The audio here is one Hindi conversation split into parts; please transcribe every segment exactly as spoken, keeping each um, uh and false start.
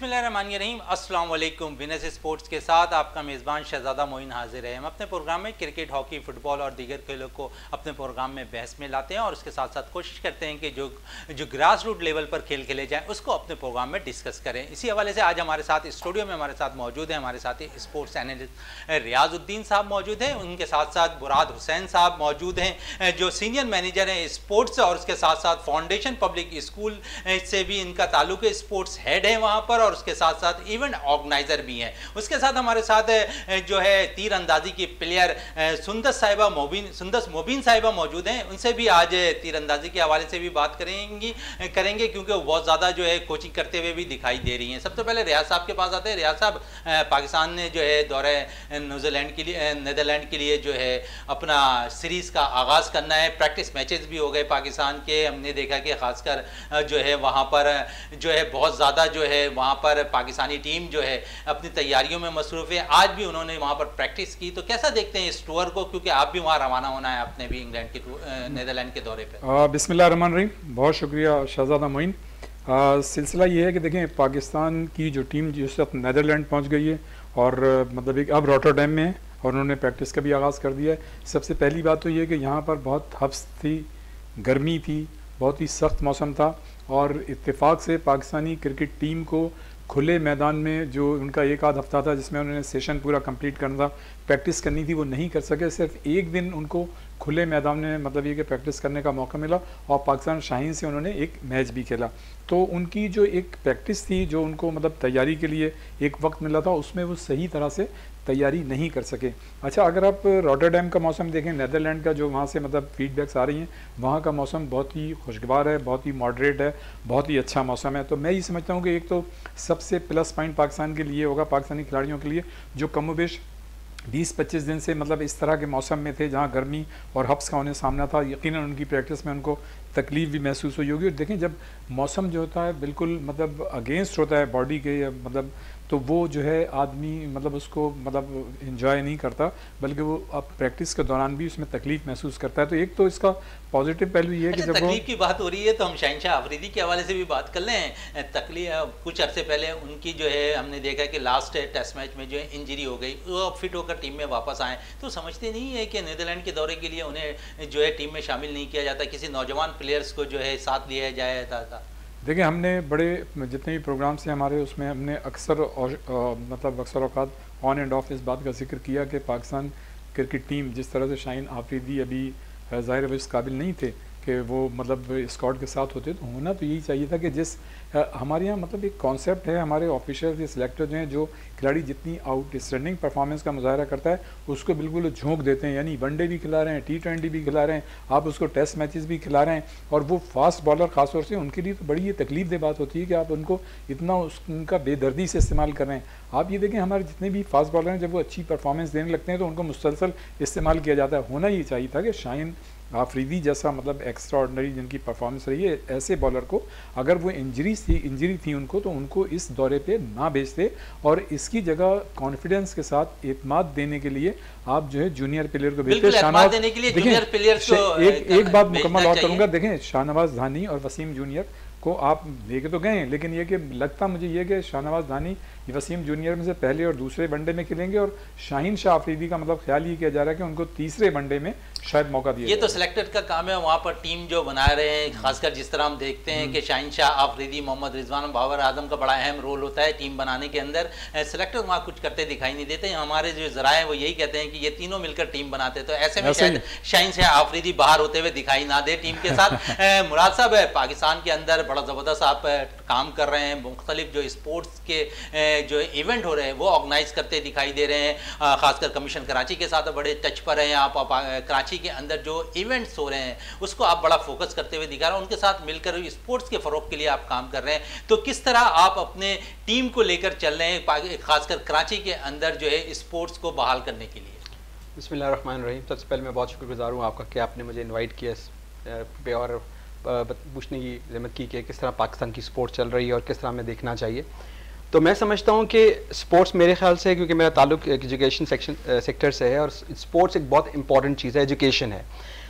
बिस्मिल्लाहिर्रहमानिर्रहीम, अस्सलाम वालेकुम। विनर्स स्पोर्ट्स के साथ आपका मेज़बान शहजादा मोइन हाजिर है। हम अपने प्रोग्राम में क्रिकेट, हॉकी, फुटबॉल और दीगर खेलों को अपने प्रोग्राम में बहस में लाते हैं और उसके साथ साथ कोशिश करते हैं कि जो जो ग्रास रूट लेवल पर खेल खेले जाएँ उसको अपने प्रोग्राम में डिस्कस करें। इसी हवाले से आज हमारे साथ स्टूडियो में हमारे साथ मौजूद हैं हमारे साथी स्पोर्ट्स एनालिस्ट रियाजुद्दीन साहब मौजूद हैं। उनके साथ साथ बुराद हुसैन साहब मौजूद हैं जो सीनियर मैनेजर हैं स्पोर्ट्स, और उसके साथ साथ फाउंडेशन पब्लिक स्कूल से भी इनका ताल्लुक है, स्पोर्ट्स हेड है वहाँ पर, और उसके साथ साथ इवेंट ऑर्गेनाइजर भी हैं। उसके साथ हमारे साथ जो है तीर अंदाजी की प्लेयर सुंदस साहिबा मोबिन सुंदस मोबिन साहिबा मौजूद हैं। उनसे भी आज तीर अंदाजी के हवाले से भी बात करेंगी करेंगे क्योंकि वो बहुत ज़्यादा जो है कोचिंग करते हुए भी दिखाई दे रही हैं। सबसे पहले रियाज साहब के पास आते हैं। रियाज साहब, पाकिस्तान ने जो है दौरे न्यूजीलैंड के लिए नीदरलैंड के लिए जो है अपना सीरीज़ का आगाज़ करना है। प्रैक्टिस मैचेस भी हो गए पाकिस्तान के। हमने देखा कि खासकर जो है वहाँ पर जो है बहुत ज़्यादा जो है वहाँ पर पाकिस्तानी टीम जो है अपनी तैयारियों में मसरूफ़ है। आज भी उन्होंने वहाँ पर प्रैक्टिस की, तो कैसा देखते हैं इस टूर को, क्योंकि आप भी वहाँ रवाना होना है आपने भी इंग्लैंड के नीदरलैंड के दौरे पे। बिस्मिल्लाहिर्रहमानिर्रहीम, बहुत शुक्रिया शहजादा मोइन। सिलसिला ये है कि देखें, पाकिस्तान की जो टीम जिस वक्त नीदरलैंड पहुँच गई है और मतलब एक अब रॉटरडैम में है और उन्होंने प्रैक्टिस का भी आगाज़ कर दिया है। सबसे पहली बात तो ये है कि यहाँ पर बहुत हब्स थी, गर्मी थी, बहुत ही सख्त मौसम था और इत्तेफाक से पाकिस्तानी क्रिकेट टीम को खुले मैदान में जो उनका एक आध हफ्ता था जिसमें उन्होंने सेशन पूरा कंप्लीट करना था, प्रैक्टिस करनी थी, वो नहीं कर सके। सिर्फ एक दिन उनको खुले मैदान में मतलब ये कि प्रैक्टिस करने का मौका मिला और पाकिस्तान शाहीन से उन्होंने एक मैच भी खेला। तो उनकी जो एक प्रैक्टिस थी, जो उनको मतलब तैयारी के लिए एक वक्त मिला था, उसमें वो सही तरह से तैयारी नहीं कर सके। अच्छा, अगर आप रॉटरडैम का मौसम देखें, नीदरलैंड का जो वहाँ से मतलब फीडबैक्स आ रही हैं, वहाँ का मौसम बहुत ही खुशगवार है, बहुत ही मॉडरेट है, बहुत ही अच्छा मौसम है। तो मैं ये समझता हूँ कि एक तो सबसे प्लस पॉइंट पाकिस्तान के लिए होगा, पाकिस्तानी खिलाड़ियों के लिए जो कमोबेश बीस पच्चीस दिन से मतलब इस तरह के मौसम में थे जहाँ गर्मी और हब्स का उन्हें सामना था। यकीनन उनकी प्रैक्टिस में उनको तकलीफ़ भी महसूस हुई होगी। और देखें, जब मौसम जो होता है बिल्कुल मतलब अगेंस्ट होता है बॉडी के, या मतलब तो वो जो है आदमी मतलब उसको मतलब इन्जॉय नहीं करता, बल्कि वो अब प्रैक्टिस के दौरान भी उसमें तकलीफ महसूस करता है। तो एक तो इसका पॉजिटिव पहलू ये है कि जब तकलीफ की बात हो रही है तो हम शहनशाह अफरीदी के हवाले से भी बात कर लें। तकलीफ कुछ अरसे पहले उनकी जो है हमने देखा कि लास्ट टेस्ट मैच में जो है इंजरी हो गई, वो फिट होकर टीम में वापस आए। तो समझते नहीं है कि नीदरलैंड के दौरे के लिए उन्हें जो है टीम में शामिल नहीं किया जाता, किसी नौजवान प्लेयर्स को जो है साथ लिया जाया जाता। देखिए, हमने बड़े जितने भी प्रोग्राम्स हैं हमारे, उसमें हमने अक्सर और मतलब अक्सर औकात ऑन एंड ऑफ इस बात का जिक्र किया कि पाकिस्तान क्रिकेट टीम जिस तरह से शाहीन आफरीदी अभी ज़ाहिर है इस काबिल नहीं थे कि वो मतलब स्क्वाड के साथ होते, तो होना तो यही चाहिए था कि जिस हमारे यहाँ मतलब एक कॉन्सेप्ट है, हमारे ऑफिशियल या सिलेक्टर जो हैं, जो खिलाड़ी जितनी आउटस्टैंडिंग परफॉर्मेंस का मुजाहरा करता है उसको बिल्कुल झोंक देते हैं। यानी वनडे भी खिला रहे हैं, टी ट्वेंटी भी खिला रहे हैं, आप उसको टेस्ट मैचेस भी खिला रहे हैं। और वो फास्ट बॉलर ख़ासतौर से उनके लिए तो बड़ी ये तकलीफ दे बात होती है कि आप उनको इतना उनका बेदर्दी से इस्तेमाल कर रहे हैं। आप ये देखें, हमारे जितने भी फास्ट बॉलर हैं जब वो अच्छी परफॉर्मेंस देने लगते हैं तो उनको मुसलसल इस्तेमाल किया जाता है। होना ये चाहिए था कि शाहीन आफरीदी जैसा मतलब एक्स्ट्रा ऑर्डनरी जिनकी परफॉर्मेंस रही है, ऐसे बॉलर को अगर वो इंजरी थी इंजरी थी उनको तो उनको इस दौरे पे ना भेजते और इसकी जगह कॉन्फिडेंस के साथ एतमाद देने के लिए आप जो है जूनियर प्लेयर को भेजते। शाहनवाज देने के लिए जूनियर प्लेयर्स को एक एक बात मुकम्मल और करूँगा। देखें, शाहनवाज धानी और वसीम जूनियर को आप लेके तो गए, लेकिन ये कि लगता मुझे ये कि शाहनवाज धानी वसीम जूनियर में से पहले और दूसरे वनडे में खेलेंगे और शाहीन शाह अफरीदी का मतलब ख्याल ये किया जा रहा है कि उनको तीसरे वनडे में शायद मौका दिया। ये तो सिलेक्टेड का काम है, वहाँ पर टीम जो बना रहे हैं, खासकर जिस तरह हम देखते हैं कि शाहीन शाह अफरीदी, मोहम्मद रिजवान, बाबर आजम का बड़ा अहम रोल होता है टीम बनाने के अंदर। सिलेक्टर वहाँ कुछ करते दिखाई नहीं देते। हमारे जो ज़राए वो यही कहते हैं कि ये तीनों मिलकर टीम बनाते, तो ऐसे में शायद शाहीन शाह अफरीदी बाहर होते हुए दिखाई ना दे टीम के साथ। मुराद साहब, पाकिस्तान के अंदर बड़ा ज़बरदस्त आप काम कर रहे हैं, मुख्तलिफ जो स्पोर्ट्स के जो इवेंट हो रहे हैं वो ऑर्गेनाइज करते दिखाई दे रहे हैं। खासकर कमीशन कराची के साथ बड़े टच पर हैं आप। कराची के अंदर जो इवेंट्स हो रहे हैं उसको आप बड़ा फोकस करते हुए दिखा रहे हैं, उनके साथ मिलकर स्पोर्ट्स के फ़रोग के लिए आप काम कर रहे हैं। तो किस तरह आप अपने टीम को लेकर चल रहे हैं खासकर कराची के अंदर जो है स्पोर्ट्स को बहाल करने के लिए? बिस्मिल्लाहिर्रहमानिर्रहीम। सबसे पहले मैं बहुत शुक्रगुजार हूँ आपका कि आपने मुझे इन्वाइट किया इस पे और पूछने की ज़हमत की कि किस तरह पाकिस्तान की स्पोर्ट चल रही है और किस तरह हमें देखना चाहिए। तो मैं समझता हूँ कि स्पोर्ट्स मेरे ख्याल से, क्योंकि मेरा ताल्लुक एजुकेशन सेक्शन सेक्टर से है और स्पोर्ट्स एक बहुत इंपॉर्टेंट चीज़ है, एजुकेशन है।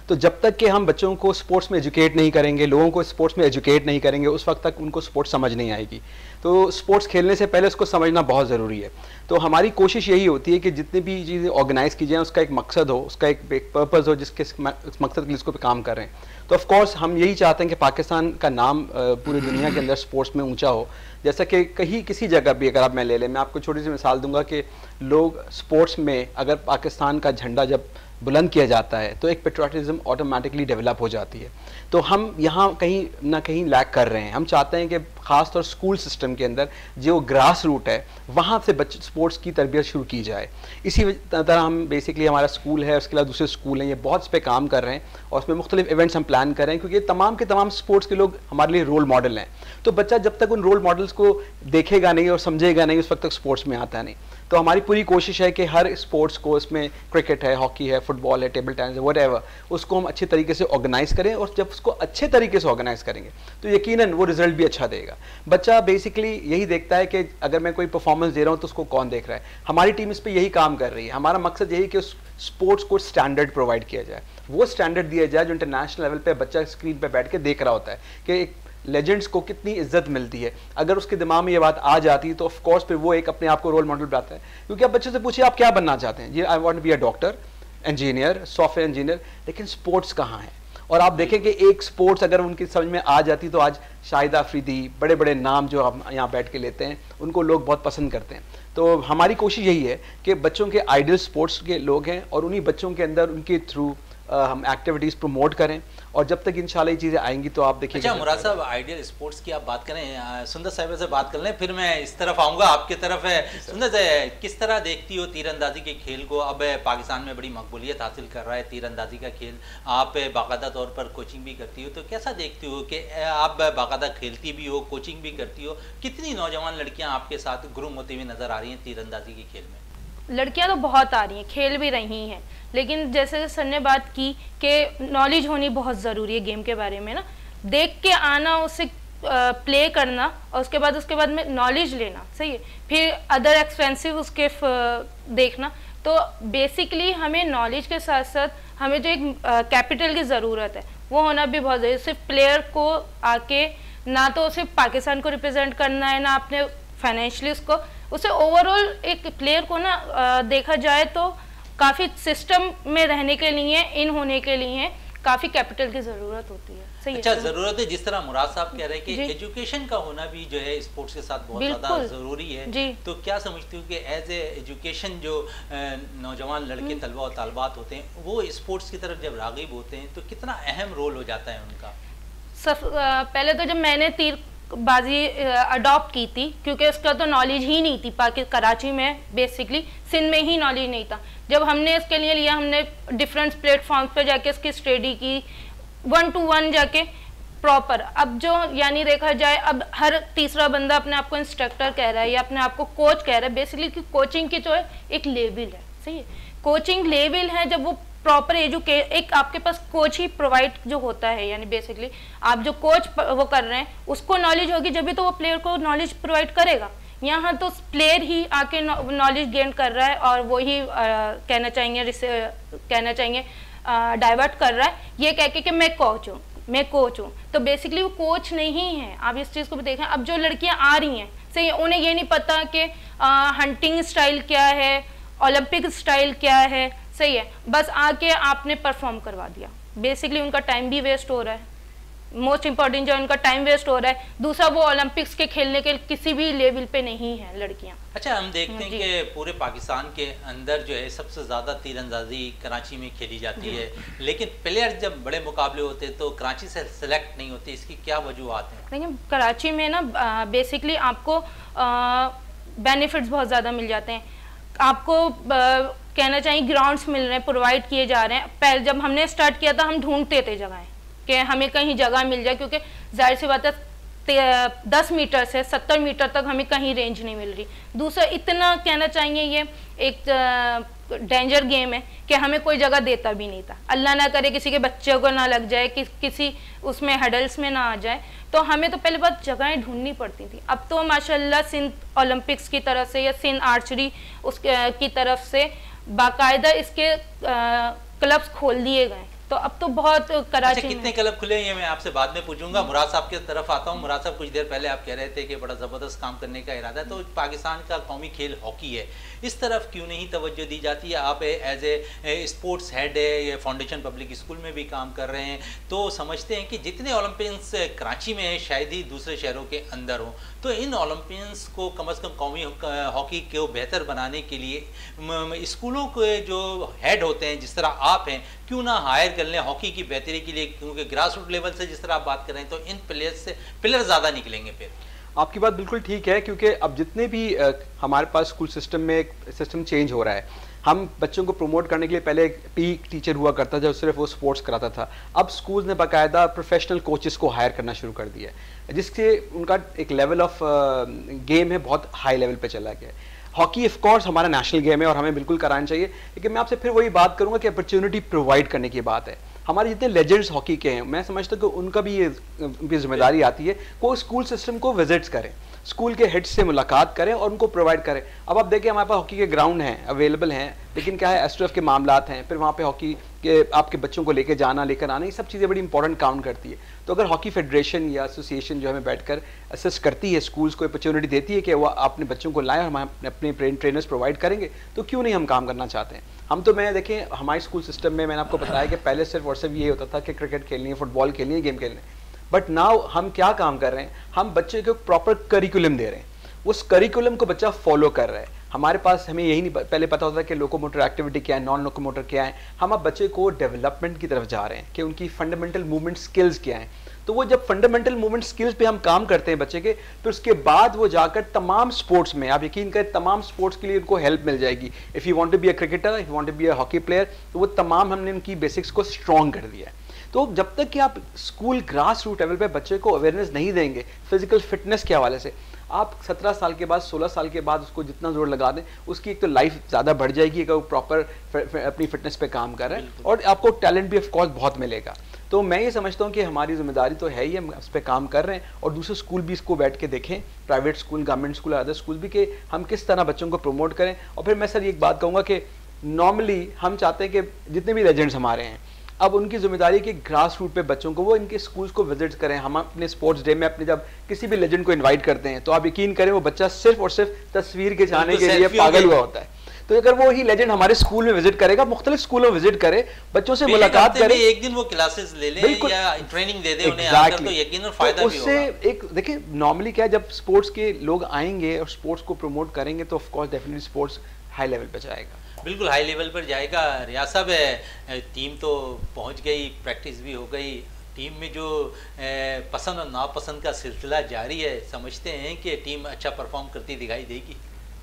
तो जब तक कि हम बच्चों को स्पोर्ट्स में एजुकेट नहीं करेंगे, लोगों को स्पोर्ट्स में एजुकेट नहीं करेंगे, उस वक्त तक उनको स्पोर्ट्स समझ नहीं आएगी। तो स्पोर्ट्स खेलने से पहले उसको समझना बहुत ज़रूरी है। तो हमारी कोशिश यही होती है कि जितनी भी चीज़ें ऑर्गेनाइज की जाएँ उसका एक मकसद हो, उसका एक, एक पर्पज़ हो जिसके मकसद के लिए इसको पे काम कर रहे हैं। तो ऑफ कोर्स हम यही चाहते हैं कि पाकिस्तान का नाम पूरी दुनिया के अंदर स्पोर्ट्स में ऊंचा हो। जैसा कि कहीं किसी जगह भी अगर आप मैं ले लें, मैं आपको छोटी सी मिसाल दूंगा कि लोग स्पोर्ट्स में अगर पाकिस्तान का झंडा जब बुलंद किया जाता है तो एक पेट्रियाटिज्म ऑटोमेटिकली डेवलप हो जाती है। तो हम यहाँ कहीं ना कहीं लैक कर रहे हैं। हम चाहते हैं कि ख़ास तौर स्कूल सिस्टम के अंदर जो ग्रास रूट है वहाँ से बच्चे स्पोर्ट्स की तरबियत शुरू की जाए। इसी तरह हम बेसिकली हमारा स्कूल है, उसके अलावा दूसरे स्कूल हैं, ये बहुत इस पर काम कर रहे हैं और उसमें मुख्तलिफ इवेंट्स हम प्लान कर रहे हैं, क्योंकि तमाम के तमाम स्पोर्ट्स के लोग हमारे लिए रोल मॉडल हैं। तो बच्चा जब तक उन रोल मॉडल्स को देखेगा नहीं और समझेगा नहीं, उस वक्त तक स्पोर्ट्स में आता नहीं। तो हमारी पूरी कोशिश है कि हर स्पोर्ट्स को, इसमें क्रिकेट है, हॉकी है, फुटबॉल है, टेबल टेनिस है, व्हाटएवर, उसको हम अच्छे तरीके से ऑर्गेनाइज करें। और जब उसको अच्छे तरीके से ऑर्गेनाइज करेंगे तो यकीनन वो रिजल्ट भी अच्छा देगा। बच्चा बेसिकली यही देखता है कि अगर मैं कोई परफॉर्मेंस दे रहा हूँ तो उसको कौन देख रहा है। हमारी टीम इस पर यही काम कर रही है। हमारा मकसद यही कि उस स्पोर्ट्स को स्टैंडर्ड प्रोवाइड किया जाए, वो स्टैंडर्ड दिया जाए जो इंटरनेशनल लेवल पे बच्चा स्क्रीन पे बैठ के देख रहा होता है कि एक लेजेंड्स को कितनी इज्जत मिलती है। अगर उसके दिमाग में ये बात आ जाती है तो ऑफ कोर्स फिर वो एक अपने आप को रोल मॉडल बनाता है। क्योंकि आप बच्चे से पूछिए आप क्या बनना चाहते हैं, ये I want to be a doctor, engineer, software engineer, लेकिन स्पोर्ट्स कहाँ है। और आप देखें कि एक स्पोर्ट्स अगर उनकी समझ में आ जाती तो आज शाहिदा अफरीदी, बड़े बड़े नाम जो हम यहाँ बैठ के लेते हैं, उनको लोग बहुत पसंद करते हैं। तो हमारी कोशिश यही है कि बच्चों के आइडल स्पोर्ट्स के लोग हैं और उन्हीं बच्चों के अंदर उनके थ्रू हम एक्टिविटीज़ प्रमोट करें। और जब तक इंशाल्लाह ये चीज़ें आएंगी तो आप देखिए। अच्छा मुराद साहब, आइडियल स्पोर्ट्स की आप बात करें, सुंदर साहिबा से बात कर लें, फिर मैं इस तरफ आऊँगा आपकी तरफ है। सुंदर से किस तरह देखती हो तीरंदाजी के खेल को? अब पाकिस्तान में बड़ी मकबूलियत हासिल कर रहा है तीरंदाजी का खेल, आप बाकायदा तौर पर कोचिंग भी करती हो, तो कैसा देखती हो कि आप बाकायदा खेलती भी हो, कोचिंग भी करती हो? कितनी नौजवान लड़कियाँ आपके साथ ग्रूम होती हुई नजर आ रही हैं तीरंदाजी के खेल में? लड़कियां तो बहुत आ रही हैं, खेल भी रही हैं, लेकिन जैसे सर ने बात की कि नॉलेज होनी बहुत ज़रूरी है गेम के बारे में ना, देख के आना, उससे प्ले करना और उसके बाद उसके बाद में नॉलेज लेना, सही है, फिर अदर एक्सपेंसिव उसके देखना। तो बेसिकली हमें नॉलेज के साथ साथ हमें जो एक कैपिटल की ज़रूरत है वो होना भी बहुत ज़रूरी। सिर्फ प्लेयर को आके ना तो सिर्फ पाकिस्तान को रिप्रेजेंट करना है, ना अपने फाइनेंशियली उसको, उसे ओवरऑल एक प्लेयर को ना आ, देखा जाए तो काफ़ी सिस्टम में रहने के लिए, इन होने के लिए काफ़ी कैपिटल की ज़रूरत होती है। सही अच्छा है? ज़रूरत है, जिस तरह मुराद साहब कह रहे हैं कि एजुकेशन का होना भी जो है स्पोर्ट्स के साथ बहुत ज़्यादा ज़रूरी है। जी। तो क्या समझती हूँ कि एज ए एजुकेशन जो नौजवान लड़के तलबा और तालबात होते हैं वो स्पोर्ट्स की तरफ जब राग़िब होते हैं तो कितना अहम रोल हो जाता है उनका? सब पहले तो जब मैंने तीर बाजी अडॉप्ट की थी, क्योंकि उसका तो नॉलेज ही नहीं थी, पाकि कराची में बेसिकली सिंध में ही नॉलेज नहीं था। जब हमने इसके लिए लिया, हमने डिफरेंट प्लेटफॉर्म्स पे जाके इसकी स्टडी की, वन टू वन जाके प्रॉपर। अब जो यानी देखा जाए अब हर तीसरा बंदा अपने आप को इंस्ट्रक्टर कह रहा है या अपने आप को कोच कह रहा है। बेसिकली कि कोचिंग की जो है एक लेवल है, सही है, कोचिंग लेवल है। जब वो प्रॉपर एजुके एक आपके पास कोच ही प्रोवाइड जो होता है, यानी बेसिकली आप जो कोच वो कर रहे हैं उसको नॉलेज होगी जब भी तो वो प्लेयर को नॉलेज प्रोवाइड करेगा। यहाँ तो प्लेयर ही आके नॉलेज गेन कर रहा है और वो ही कहना चाहेंगे कहना चाहेंगे डाइवर्ट कर रहा है ये कह के कि मैं कोच हूँ मैं कोच हूँ। तो बेसिकली वो कोच नहीं है। आप इस चीज़ को भी देखें, अब जो लड़कियाँ आ रही हैं, सही, उन्हें ये नहीं पता कि हंटिंग स्टाइल क्या है, ओलंपिक स्टाइल क्या है, सही है, बस आके आपने परफॉर्म करवा दिया। बेसिकली उनका टाइम भी वेस्ट हो रहा है, मोस्ट इंपॉर्टेंट जो उनका टाइम वेस्ट हो रहा है। दूसरा, वो ओलंपिक्स के खेलने के किसी भी लेवल पे नहीं है लड़कियां। अच्छा, हम देखते हैं कि पूरे पाकिस्तान के अंदर जो है सबसे ज़्यादा तीरंदाजी कराची में खेली जाती है, लेकिन प्लेयर जब बड़े मुकाबले होते हैं तो कराची से सिलेक्ट नहीं होते, इसकी क्या वजूहत हैं? देखिए, कराची में ना बेसिकली आपको बेनिफिट्स बहुत ज़्यादा मिल जाते हैं। आपको आ, कहना चाहिए ग्राउंड्स मिल रहे हैं, प्रोवाइड किए जा रहे हैं। पहले जब हमने स्टार्ट किया था हम ढूंढते थे जगहें कि हमें कहीं जगह मिल जाए, क्योंकि जाहिर सी बात है दस मीटर से सत्तर मीटर तक हमें कहीं रेंज नहीं मिल रही। दूसरा, इतना कहना चाहिए ये एक डेंजर गेम है कि हमें कोई जगह देता भी नहीं था। अल्लाह ना करे किसी के बच्चे को ना लग जाए, कि, किसी उसमें हडल्स में ना आ जाए, तो हमें तो पहले बात जगहें ढूंढनी पड़ती थी। अब तो माशाल्लाह सिंध ओलंपिक्स की तरफ से या सिंध आर्चरी उसके की तरफ से बाकायदा इसके क्लब्स खोल दिए गए, तो अब तो बहुत कराची अच्छा, कितने क्लब खुले हैं ये मैं आपसे बाद में पूछूंगा। मुराद साहब की तरफ आता हूँ। मुराद साहब, कुछ देर पहले आप कह रहे थे कि बड़ा ज़बरदस्त काम करने का इरादा है, तो पाकिस्तान का कौमी खेल हॉकी है, इस तरफ क्यों नहीं तवज्जो दी जाती है? आप एज ए स्पोर्ट्स हेड है, ये फाउंडेशन पब्लिक स्कूल में भी काम कर रहे हैं, तो समझते हैं कि जितने ओलंपियंस कराची में हैं शायद ही दूसरे शहरों के अंदर हों, तो इन ओलंपियंस को कम अज़ कम कौमी हॉकी को बेहतर बनाने के लिए स्कूलों के जो हेड होते हैं, जिस तरह आप हैं, क्यों ना हायर कर लें हॉकी की बेहतरी के लिए? क्योंकि ग्रास रूट लेवल से जिस तरह आप बात कर रहे हैं, तो इन प्लेयर्स से प्लेयर ज़्यादा निकलेंगे। फिर आपकी बात बिल्कुल ठीक है, क्योंकि अब जितने भी आ, हमारे पास स्कूल सिस्टम में एक सिस्टम चेंज हो रहा है। हम बच्चों को प्रमोट करने के लिए पहले एक पी टीचर हुआ करता था जो सिर्फ वो स्पोर्ट्स कराता था। अब स्कूल ने बाकायदा प्रोफेशनल कोचेस को हायर करना शुरू कर दिया है, जिससे उनका एक लेवल ऑफ गेम है बहुत हाई लेवल पे चला गया है। हॉकी ऑफ कोर्स हमारा नेशनल गेम है और हमें बिल्कुल कराना चाहिए, लेकिन मैं आपसे फिर वही बात करूंगा कि अपॉर्चुनिटी प्रोवाइड करने की बात है। हमारे जितने लेजेंड्स हॉकी के हैं, मैं समझता हूँ कि उनका भी ये उनकी जिम्मेदारी आती है वो स्कूल सिस्टम को विजिट्स करें, स्कूल के हेड से मुलाकात करें और उनको प्रोवाइड करें। अब आप देखिए हमारे पास हॉकी के ग्राउंड हैं, अवेलेबल हैं, लेकिन क्या है एस टी एफ के मामलात हैं, फिर वहाँ पे हॉकी के आपके बच्चों को लेके जाना लेकर आना, ये सब चीज़ें बड़ी इंपॉर्टेंट काउंट करती है। तो अगर हॉकी फेडरेशन या एसोसिएशन जो हमें बैठकर असिस्ट करती है, स्कूल्स को अपॉर्चुनिटी देती है कि वो अपने बच्चों को लाएं और हम अपने ट्रेनर्स प्रोवाइड करेंगे, तो क्यों नहीं हम काम करना चाहते हैं। हम तो मैं देखें हमारे स्कूल सिस्टम में मैंने आपको बताया कि पहले सिर्फ और सिर्फ ये होता था कि क्रिकेट खेलनी है, फुटबॉल खेलनी है, गेम खेलनी है, बट नाउ हम क्या काम कर रहे हैं, हम बच्चे को प्रॉपर करिकुलम दे रहे हैं, उस करिकुलम को बच्चा फॉलो कर रहा है। हमारे पास हमें यही नहीं पहले पता होता कि लोकोमोटर एक्टिविटी क्या है, नॉन लोकोमोटर क्या है। हम अब बच्चे को डेवलपमेंट की तरफ जा रहे हैं कि उनकी फंडामेंटल मूवमेंट स्किल्स क्या हैं। तो वो जब फंडामेंटल मूवमेंट स्किल्स पे हम काम करते हैं बच्चे के, फिर उसके बाद वो जाकर तमाम स्पोर्ट्स में, आप यकीन करें तमाम स्पोर्ट्स के लिए उनको हेल्प मिल जाएगी। If you want to be a cricketer, if you want to be a hockey player, तो वो तमाम हमने उनकी बेसिक्स को स्ट्रॉन्ग कर दिया है। तो जब तक कि आप स्कूल ग्रास रूट लेवल पे बच्चे को अवेयरनेस नहीं देंगे फिजिकल फिटनेस के हवाले से, आप सत्रह साल के बाद सोलह साल के बाद उसको जितना जोर लगा दें, उसकी एक तो लाइफ ज़्यादा बढ़ जाएगी अगर वो प्रॉपर अपनी फिटनेस पे काम कर रहे हैं, और आपको टैलेंट भी ऑफ कोर्स बहुत मिलेगा। तो मैं ये समझता हूँ कि हमारी जिम्मेदारी तो है ही, हम उस पर काम कर रहे हैं, और दूसरे स्कूल भी इसको बैठ के देखें, private school, government school, other school भी, कि हम किस तरह बच्चों को प्रमोट करें। और फिर मैं सर ये एक बात कहूँगा कि नॉर्मली हम चाहते हैं कि जितने भी लेजेंड्स हमारे हैं, अब उनकी जिम्मेदारी कि ग्रास रूट पे बच्चों को वो इनके स्कूल्स को विजिट करें। हम अपने स्पोर्ट्स डे में अपने जब किसी भी लेजेंड को इनवाइट करते हैं, तो आप यकीन करें वो बच्चा सिर्फ और सिर्फ तस्वीर के जाने के लिए पागल हुआ होता है। तो अगर वो ही लेजेंड हमारे स्कूल में विजिट करेगा, मुख्तलिफ स्कूलों में विजिट करे, बच्चों से मुलाकात करे, एक दिन वो क्लासेस ले ले या ट्रेनिंग दे दे उन्हें, आकर तो यकीनन फायदा भी होगा। उससे एक देखिए नॉर्मली क्या है, जब स्पोर्ट्स के लोग आएंगे और स्पोर्ट्स को प्रमोट करेंगे तो of course definitely sports high level पे जाएगा, बिल्कुल हाई लेवल पर जाएगा। रियाज साहब, टीम तो पहुंच गई, प्रैक्टिस भी हो गई, टीम में जो पसंद और नापसंद का सिलसिला जारी है, समझते हैं कि टीम अच्छा परफॉर्म करती दिखाई देगी?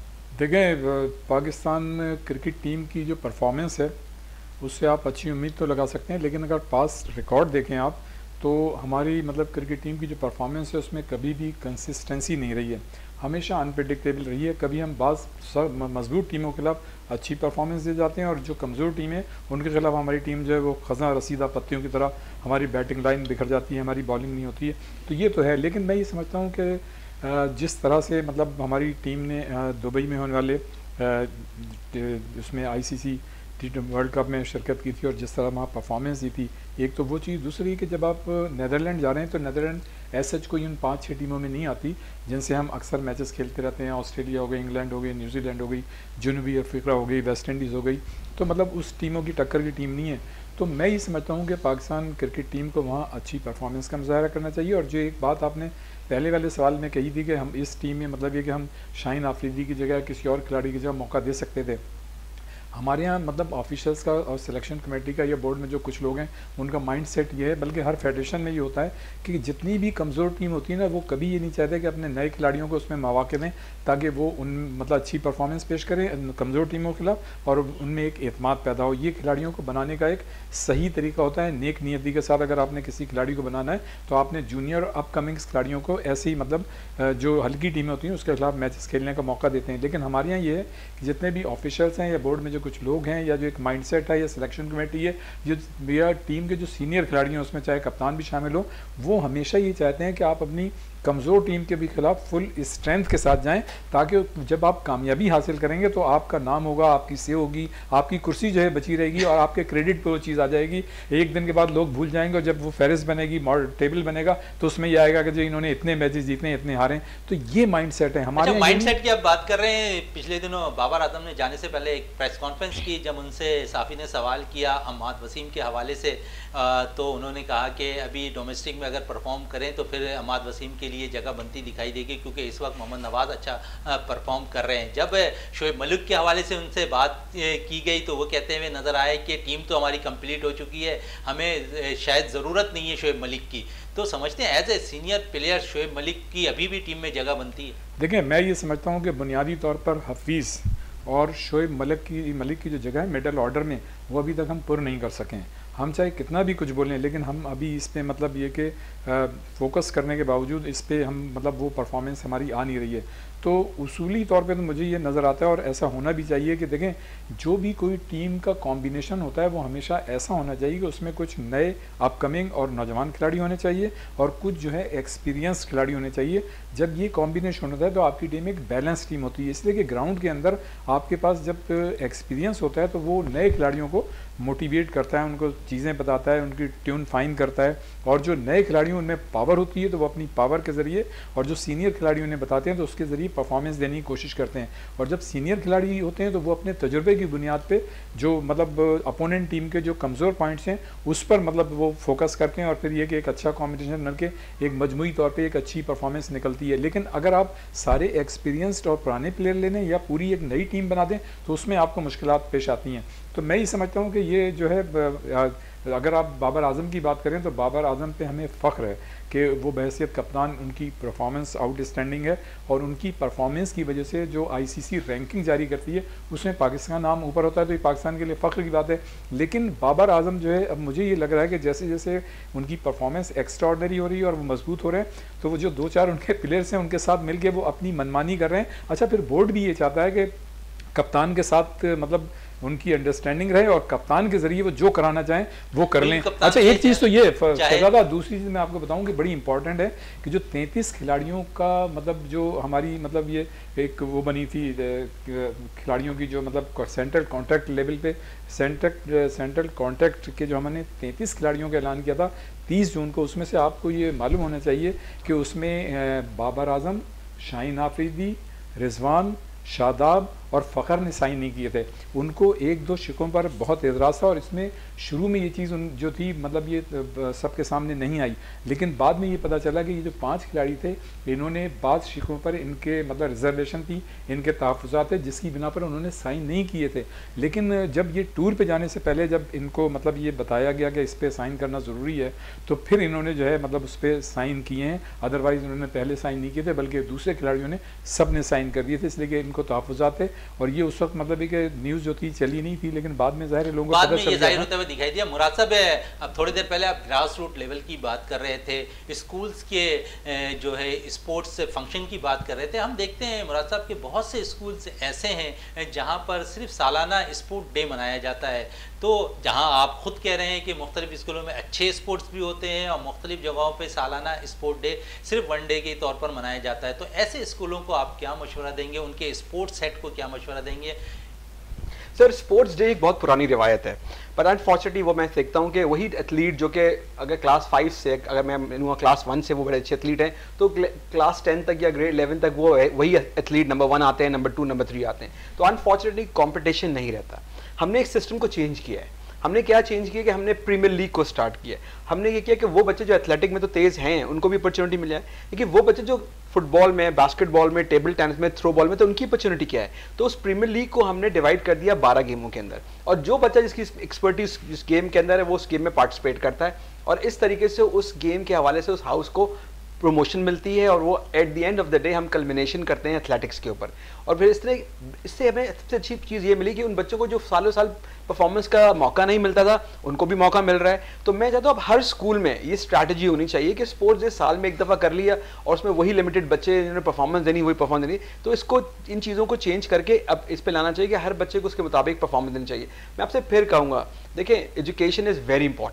देखें, पाकिस्तान क्रिकेट टीम की जो परफॉर्मेंस है उससे आप अच्छी उम्मीद तो लगा सकते हैं, लेकिन अगर पास रिकॉर्ड देखें आप, तो हमारी मतलब क्रिकेट टीम की जो परफॉर्मेंस है उसमें कभी भी कंसिस्टेंसी नहीं रही है, हमेशा अनप्रेडिक्टेबल रही है। कभी हम बाज़ मजबूत टीमों के खिलाफ अच्छी परफॉर्मेंस दे जाते हैं और जो कमज़ोर टीम है उनके खिलाफ हमारी टीम जो है वो खज़ां रसीदा पत्तियों की तरह, हमारी बैटिंग लाइन बिखर जाती है, हमारी बॉलिंग नहीं होती है। तो ये तो है, लेकिन मैं ये समझता हूँ कि जिस तरह से मतलब हमारी टीम ने दुबई में होने वाले उसमें आई सी सी वर्ल्ड कप में शिरकत की थी और जिस तरह वहाँ परफॉर्मेंस दी थी, एक तो वो चीज़, दूसरी कि जब आप नीदरलैंड जा रहे हैं तो नीदरलैंड ऐसा कोई उन पाँच छः टीमों में नहीं आती जिनसे हम अक्सर मैचेस खेलते रहते हैं। ऑस्ट्रेलिया हो गई, इंग्लैंड हो गई, न्यूजीलैंड हो गई, जनूबी अफ्रीका हो गई, वेस्ट इंडीज़ हो गई, तो मतलब उस टीमों की टक्कर की टीम नहीं है। तो मैं ये समझता हूँ कि पाकिस्तान क्रिकेट टीम को वहाँ अच्छी परफॉर्मेंस का मुजाहरा करना चाहिए। और जो एक बात आपने पहले वाले सवाल में कही थी कि हम इस टीम में मतलब ये कि हम शाहीन आफरीदी की जगह किसी और खिलाड़ी की जगह मौका दे सकते थे, हमारे यहाँ मतलब ऑफिशियल्स का और सिलेक्शन कमेटी का या बोर्ड में जो कुछ लोग हैं उनका माइंड सेट ये है, बल्कि हर फेडरेशन में ये होता है कि जितनी भी कमज़ोर टीम होती है ना, वो कभी ये नहीं चाहते कि अपने नए खिलाड़ियों को उसमें मौके दें ताकि वो उन मतलब अच्छी परफॉर्मेंस पेश करें कमज़ोर टीमों के खिलाफ और उनमें एक एतमाद पैदा हो। ये खिलाड़ियों को बनाने का एक सही तरीका होता है, नेक नियति के साथ। अगर आपने किसी खिलाड़ी को बनाना है तो आपने जूनियर अपकमिंग्स खिलाड़ियों को ऐसे ही मतलब जो हल्की टीमें होती हैं उसके खिलाफ मैचेस खेलने का मौका देते हैं। लेकिन हमारे यहाँ ये है कि जितने भी ऑफिशियल्स हैं या बोर्ड में जो कुछ लोग हैं या जो एक माइंडसेट है या सिलेक्शन कमेटी है, जो या टीम के जो सीनियर खिलाड़ी हैं उसमें चाहे कप्तान भी शामिल हो, वो हमेशा ये चाहते हैं कि आप अपनी कमज़ोर टीम के भी खिलाफ फुल स्ट्रेंथ के साथ जाएं, ताकि जब आप कामयाबी हासिल करेंगे तो आपका नाम होगा, आपकी से होगी, आपकी कुर्सी जो है बची रहेगी और आपके क्रेडिट पे वो चीज़ आ जाएगी। एक दिन के बाद लोग भूल जाएंगे और जब वो फहरिस्त बनेगी, टेबल बनेगा, तो उसमें ये आएगा कि जो इन्होंने इतने मैचेस जीते हैं, इतने हारे। तो ये माइंडसेट है हमारे। अच्छा, माइंडसेट की आप बात कर रहे हैं, पिछले दिनों बाबर आजम ने जाने से पहले एक प्रेस कॉन्फ्रेंस की, जब उनसे साफ़ी ने सवाल किया अम्माद वसीम के हवाले से, तो उन्होंने कहा कि अभी डोमेस्टिक में अगर परफॉर्म करें तो फिर अम्माद वसीम के लिए जगह बनती दिखाई देगी, क्योंकि इस वक्त मोहम्मद नवाज़ अच्छा परफॉर्म कर रहे हैं। जब शोएब मलिक के हवाले से उनसे बात की गई तो वो कहते हुए नज़र आए कि टीम तो हमारी कंप्लीट हो चुकी है, हमें शायद ज़रूरत नहीं है शोएब मलिक की। तो समझते हैं as a senior player Shoaib Malik की अभी भी टीम में जगह बनती है? देखिए, मैं ये समझता हूँ कि बुनियादी तौर पर हफीज़ और शोएब मलिक की मलिक की जो जगह है मिडल ऑर्डर में, वो अभी तक हम पूर्ण नहीं कर सकें। हम चाहे कितना भी कुछ बोलें, लेकिन हम अभी इस पे मतलब ये कि फोकस करने के बावजूद इस पे हम मतलब वो परफॉर्मेंस हमारी आ नहीं रही है। तो उसूली तौर पे तो मुझे ये नज़र आता है और ऐसा होना भी चाहिए कि देखें, जो भी कोई टीम का कॉम्बिनेशन होता है वो हमेशा ऐसा होना चाहिए कि उसमें कुछ नए अपकमिंग और नौजवान खिलाड़ी होने चाहिए और कुछ जो है एक्सपीरियंस खिलाड़ी होने चाहिए। जब ये कॉम्बिनेशन होता है तो आपकी टीम एक बैलेंस टीम होती है, इसलिए कि ग्राउंड के अंदर आपके पास जब एक्सपीरियंस होता है तो वो नए खिलाड़ियों को मोटिवेट करता है, उनको चीज़ें बताता है, उनकी ट्यून फाइन करता है। और जो नए खिलाड़ी उनमें पावर होती है तो वो अपनी पावर के ज़रिए, और जो सीनियर खिलाड़ी उन्हें बताते हैं तो उसके ज़रिए परफॉर्मेंस देने की कोशिश करते हैं। और जब सीनियर खिलाड़ी होते हैं तो वो अपने तजुर्बे की बुनियाद पे जो मतलब अपोनेंट टीम के जो कमज़ोर पॉइंट्स हैं उस पर मतलब वो फोकस करते हैं और फिर ये कि एक अच्छा कॉम्बिनेशन बन के एक मजमूई तौर पे एक अच्छी परफॉर्मेंस निकलती है। लेकिन अगर आप सारे एक्सपीरियंस्ड और पुराने प्लेयर ले लें या पूरी एक नई टीम बना दें तो उसमें आपको मुश्किलात पेश आती हैं। तो मैं ये समझता हूँ कि ये जो है, अगर आप बाबर आजम की बात करें तो बाबर आजम पे हमें फ़ख्र है कि वो बहैसियत कप्तान उनकी परफॉर्मेंस आउटस्टैंडिंग है और उनकी परफॉर्मेंस की वजह से जो आईसीसी रैंकिंग जारी करती है उसमें पाकिस्तान नाम ऊपर होता है, तो ये पाकिस्तान के लिए फ़ख्र की बात है। लेकिन बाबर आजम जो है, अब मुझे ये लग रहा है कि जैसे जैसे उनकी परफॉर्मेंस एक्स्ट्राऑर्डिनरी हो रही है और वो मजबूत हो रहे हैं, तो वो जो दो चार उनके प्लेयर्स हैं उनके साथ मिल के वो अपनी मनमानी कर रहे हैं। अच्छा, फिर बोर्ड भी ये चाहता है कि कप्तान के साथ मतलब उनकी अंडरस्टैंडिंग रहे और कप्तान के जरिए वो जो कराना चाहें वो कर लें। अच्छा, एक चीज़ तो ये शहजादा, दूसरी चीज़ मैं आपको बताऊं कि बड़ी इंपॉर्टेंट है कि जो तैंतीस खिलाड़ियों का मतलब जो हमारी मतलब ये एक वो बनी थी खिलाड़ियों की जो मतलब सेंट्रल कॉन्ट्रैक्ट लेवल पे सेंट्रल सेंट्रल कॉन्ट्रैक्ट के जो हमने तैंतीस खिलाड़ियों का ऐलान किया था तीस जून को, उसमें से आपको ये मालूम होना चाहिए कि उसमें बाबर आजम, शाहीन आफरीदी, रिजवान, शादाब और फ़खर ने साइन नहीं किए थे। उनको एक दो शिकों पर बहुत एतराज़ था और इसमें शुरू में ये चीज़ उन जो थी मतलब ये सबके सामने नहीं आई, लेकिन बाद में ये पता चला कि ये जो पांच खिलाड़ी थे इन्होंने बाद शिकों पर इनके मतलब रिजर्वेशन थी, इनके तहफ़्फ़ुज़ात थे जिसकी बिना पर उन्होंने साइन नहीं किए थे। लेकिन जब ये टूर पर जाने से पहले जब इनको मतलब ये बताया गया कि इस पर साइन करना ज़रूरी है तो फिर इन्होंने जो है मतलब उस पर साइन किए हैं, अदरवाइज़ उन्होंने पहले साइन नहीं किए थे बल्कि दूसरे खिलाड़ियों ने सब ने साइन कर दिए थे, इसलिए कि इनको तहफ़्फ़ुज़ात थे। और ये उस वक्त मतलब कि न्यूज़ जो थी चली नहीं थी, लेकिन बाद में ज़ाहिर लोगों को बाद में ये जाहिर होते हुए दिखाई दिया। मुराद साहब, अब थोड़ी देर पहले आप ग्रास रूट लेवल की बात कर रहे थे, स्कूल्स के जो है स्पोर्ट्स फंक्शन की बात कर रहे थे। हम देखते हैं मुराद साहब के बहुत से स्कूल्स ऐसे हैं जहाँ पर सिर्फ सालाना स्पोर्ट डे मनाया जाता है। तो जहाँ आप खुद कह रहे हैं कि मुख्तलिफ स्कूलों में अच्छे स्पोर्ट्स भी होते हैं और मुख्तलिफ जगहों पर सालाना स्पोर्ट डे सिर्फ वन डे के तौर पर मनाया जाता है, तो ऐसे स्कूलों को आप क्या मशवरा देंगे, उनके स्पोर्ट्स सेट को क्या मशवरा देंगे? सर, स्पोर्ट्स डे एक बहुत पुरानी रिवायत है, पर अनफॉर्चुनेटली वो मैं देखता हूँ कि वही एथलीट जो कि अगर क्लास फाइव से, अगर मैं लूँगा क्लास वन से वो बड़े अच्छे एथलीट हैं, तो क्लास टेन तक या ग्रेड इलेवन तक वो वही एथलीट नंबर वन आते हैं, नंबर टू, नंबर थ्री आते हैं। तो अनफॉर्चुनेटली कंपटीशन नहीं रहता। हमने एक सिस्टम को चेंज किया है। हमने क्या चेंज किया कि हमने प्रीमियर लीग को स्टार्ट किया। हमने ये किया कि वो बच्चे जो एथलेटिक में तो तेज़ हैं उनको भी अपॉर्चुनिटी मिल जाए, लेकिन वो बच्चे जो फुटबॉल में, बास्केटबॉल में, टेबल टेनिस में, थ्रो बॉल में, तो उनकी अपॉर्चुनिटी क्या है। तो उस प्रीमियर लीग को हमने डिवाइड कर दिया बारह गेमों के अंदर, और जो बच्चा जिसकी एक्सपर्टीज जिस गेम के अंदर है वो उस गेम में पार्टिसिपेट करता है, और इस तरीके से उस गेम के हवाले से उस हाउस को प्रमोशन मिलती है, और वो at the end of the day हम कल्मिनेशन करते हैं एथलेटिक्स के ऊपर। और फिर इस तरह इससे हमें सबसे अच्छी चीज़ ये मिली कि उन बच्चों को जो सालों साल परफॉर्मेंस का मौका नहीं मिलता था उनको भी मौका मिल रहा है। तो मैं चाहता हूँ अब हर स्कूल में ये स्ट्रैटेजी होनी चाहिए कि स्पोर्ट्स डे साल में एक दफ़ा कर लिया और उसमें वही लिमिटेड बच्चे जिन्होंने परफॉर्मेंस देनी वही परफॉर्मेंस देनी, तो इसको इन चीज़ों को चेंज करके अब इस पर लाना चाहिए कि हर बच्चे को उसके मुताबिक परफॉर्मेंस देनी चाहिए। मैं आपसे फिर कहूँगा, देखिए एजुकेशन इज़ वेरी इंपॉर्टेंट।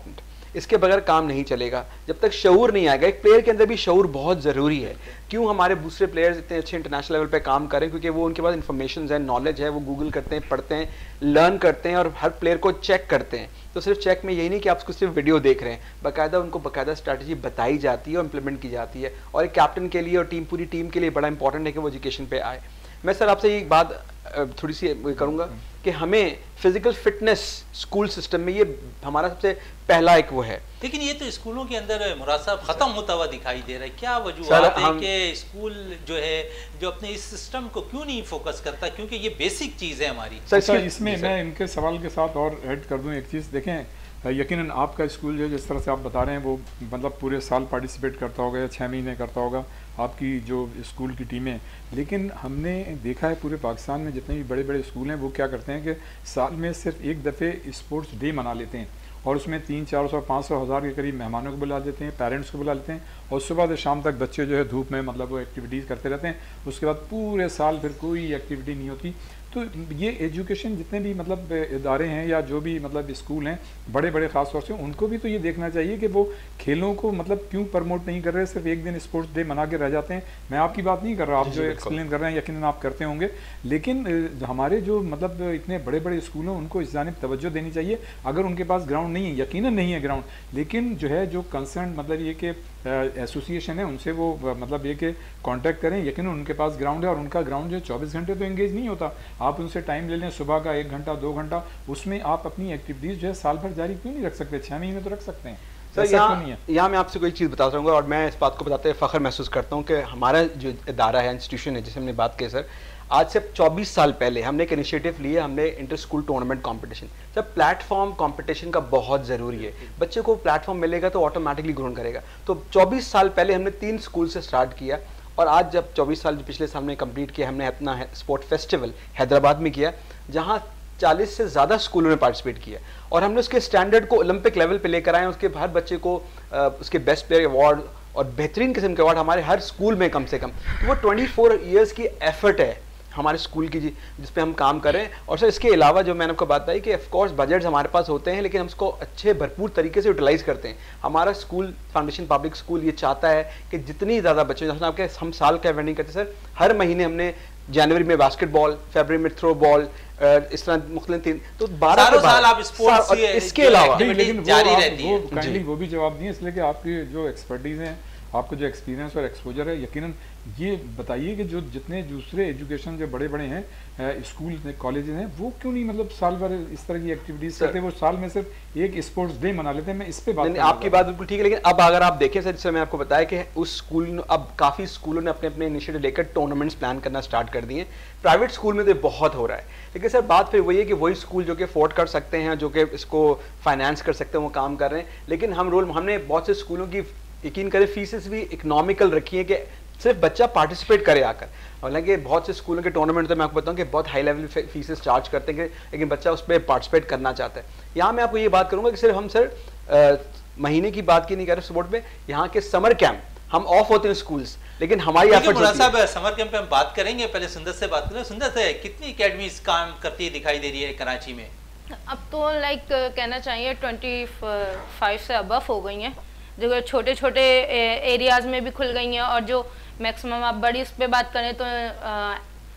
इसके बगैर काम नहीं चलेगा। जब तक शऊर नहीं आएगा, एक प्लेयर के अंदर भी शऊर बहुत ज़रूरी है। क्यों हमारे दूसरे प्लेयर्स इतने अच्छे इंटरनेशनल लेवल पे काम करें? क्योंकि वो उनके पास इन्फॉर्मेशन है, नॉलेज है, वो गूगल करते हैं, पढ़ते हैं, लर्न करते हैं और हर प्लेयर को चेक करते हैं। तो सिर्फ चेक में यही नहीं कि आप उसको सिर्फ वीडियो देख रहे हैं, बाकायदा उनको बाकायदा स्ट्रैटेजी बताई जाती है और इंप्लीमेंट की जाती है। और एक कैप्टन के लिए और टीम पूरी टीम के लिए बड़ा इंपॉर्टेंट है कि वो एजुकेशन पे आए। मैं सर आपसे एक बात थोड़ी सी करूँगा कि हमें फिजिकल फिटनेस स्कूल सिस्टम में ये हमारा सबसे पहला एक वो है। लेकिन ये तो स्कूलों के अंदर मुराद साहब खत्म होता हुआ दिखाई दे रहा है। क्या वजूहत है कि स्कूल जो है जो अपने इस सिस्टम को क्यों नहीं फोकस करता? क्योंकि ये बेसिक चीज़ है हमारी। सर इसमें मैं इनके सवाल के साथ और ऐड कर दूं एक चीज़। देखें, यकीनन आपका स्कूल जो जिस तरह से आप बता रहे हैं वो मतलब पूरे साल पार्टिसिपेट करता होगा या छः महीने करता होगा आपकी जो स्कूल की टीमें। लेकिन हमने देखा है पूरे पाकिस्तान में जितने भी बड़े बड़े स्कूल हैं वो क्या करते हैं कि साल में सिर्फ एक दफ़े स्पोर्ट्स डे मना लेते हैं और उसमें तीन चार सौ पाँच सौ हज़ार के करीब मेहमानों को बुला देते हैं, पेरेंट्स को बुला लेते हैं और सुबह से शाम तक बच्चे जो है धूप में मतलब वो एक्टिविटीज़ करते रहते हैं। उसके बाद पूरे साल फिर कोई एक्टिविटी नहीं होती। तो ये एजुकेशन जितने भी मतलब इदारे हैं या जो भी मतलब स्कूल हैं बड़े बड़े ख़ास तौर से, उनको भी तो ये देखना चाहिए कि वो खेलों को मतलब क्यों प्रमोट नहीं कर रहे, सिर्फ एक दिन स्पोर्ट्स डे मना के रह जाते हैं। मैं आपकी बात नहीं कर रहा, आप जो एक्सप्लेन कर रहे हैं यकीनन आप करते होंगे, लेकिन हमारे जो मतलब इतने बड़े बड़े स्कूल हैं उनको इस जानिब तवज्जो देनी चाहिए। अगर उनके पास ग्राउंड नहीं है, यकीनन नहीं है ग्राउंड, लेकिन जो है जो कंसर्न मतलब ये कि एसोसिएशन है उनसे वो मतलब ये कि कांटेक्ट करें, यकीनन उनके पास ग्राउंड है और उनका ग्राउंड जो चौबीस घंटे तो एंगेज नहीं होता। आप उनसे टाइम ले लें सुबह का एक घंटा दो घंटा, उसमें आप अपनी एक्टिविटीज़ जो है साल भर जारी क्यों नहीं रख सकते? छः महीने तो रख सकते हैं। सर यहाँ यहाँ मैं आपसे कोई चीज़ बता चाहूँगा और मैं इस बात को बताते हुए फ़ख्र महसूस करता हूँ कि हमारा जो इदारा है, इंस्टीट्यूशन है जिसे हमने बात की सर, आज से चौबीस साल पहले हमने एक इनिशिएटिव लिया, हमने इंटर स्कूल टूर्नामेंट कंपटीशन। जब प्लेटफॉर्म कंपटीशन का बहुत ज़रूरी है, बच्चे को प्लेटफॉर्म मिलेगा तो ऑटोमेटिकली ग्रोन करेगा। तो चौबीस साल पहले हमने तीन स्कूल से स्टार्ट किया और आज जब चौबीस साल पिछले साल हमने कंप्लीट किया, हमने अपना स्पोर्ट फेस्टिवल हैदराबाद में किया जहाँ चालीस से ज़्यादा स्कूलों ने पार्टिसिपेट किया और हमने उसके स्टैंडर्ड को ओलंपिक लेवल पे लेकर आए। उसके हर बच्चे को आ, उसके बेस्ट प्लेयर अवार्ड और बेहतरीन किस्म के अवार्ड हमारे हर स्कूल में कम से कम। तो वो ट्वेंटी फोर ईयर्स की एफर्ट है हमारे स्कूल की जी जिस पे हम काम करें। और सर इसके अलावा जो मैंने आपको बात बताई कि ऑफकोर्स बजट्स हमारे पास होते हैं, लेकिन हम उसको अच्छे भरपूर तरीके से यूटिलाइज करते हैं। हमारा स्कूल फाउंडेशन पब्लिक स्कूल ये चाहता है कि जितनी ज़्यादा बच्चे, जैसे आपके हम साल का इवेंटिंग करते हैं सर, हर महीने हमने जनवरी में बास्केटबॉल, फरवरी में थ्रो बॉल, इस तरह मुख्तलिफ तीन, तो बारह साल आप स्पोर्ट्स इसके अलावा जारी रहती है। वो काइंडली वो भी जवाब दिए, इसलिए कि आपकी जो एक्सपर्टीज हैं, आपको जो एक्सपीरियंस और एक्सपोजर है, यकीनन ये बताइए कि जो जितने दूसरे एजुकेशन जो बड़े बड़े हैं स्कूल कॉलेजेस हैं वो क्यों नहीं मतलब साल भर इस तरह की एक्टिविटीज करते हैं? वो साल में सिर्फ एक स्पोर्ट्स डे मना लेते हैं। मैं इस पे बात आपकी बात बिल्कुल ठीक है, लेकिन अब अगर आप देखें सर, जैसे मैं आपको बताया कि उस स्कूल अब काफ़ी स्कूलों ने अपने अपने इनिशिएटिव लेकर टूर्नामेंट्स प्लान करना स्टार्ट कर दिए। प्राइवेट स्कूल में तो बहुत हो रहा है, लेकिन सर बात फिर वही है कि वही स्कूल जो कि अफोर्ड कर सकते हैं, जो कि इसको फाइनेंस कर सकते हैं, वो काम कर रहे हैं। लेकिन हम रोल हमने बहुत से स्कूलों की यकीन करें फीसेस भी इकोनॉमिकल रखी है कि सिर्फ बच्चा पार्टिसिपेट करे आकर। हालांकि बहुत से स्कूलों के टूर्नामेंट तो मैं आपको बताऊं कि बहुत हाई लेवल फीसेस चार्ज करते हैं, लेकिन बच्चा उस पर पार्टिसिपेट करना चाहता है। यहाँ मैं आपको ये बात करूंगा कि सिर्फ हम सर आ, महीने की बात की नहीं कर रहे स्पोर्ट में, यहाँ के समर कैंप हम ऑफ होते हैं स्कूल्स, लेकिन हमारी एफर्ट्स साहब समर कैंप पे हम बात करेंगे। पहले सुंदर से बात करें। सुंदर से कितनी एकेडमीज काम करती है दिखाई दे रही है कराची में? अब तो लाइक कहना चाहिए ट्वेंटी फाइव से अबव हो गई हैं, जो छोटे छोटे एरियाज में भी खुल गई हैं। और जो मैक्सिमम आप बड़ी इस पे बात करें तो आ,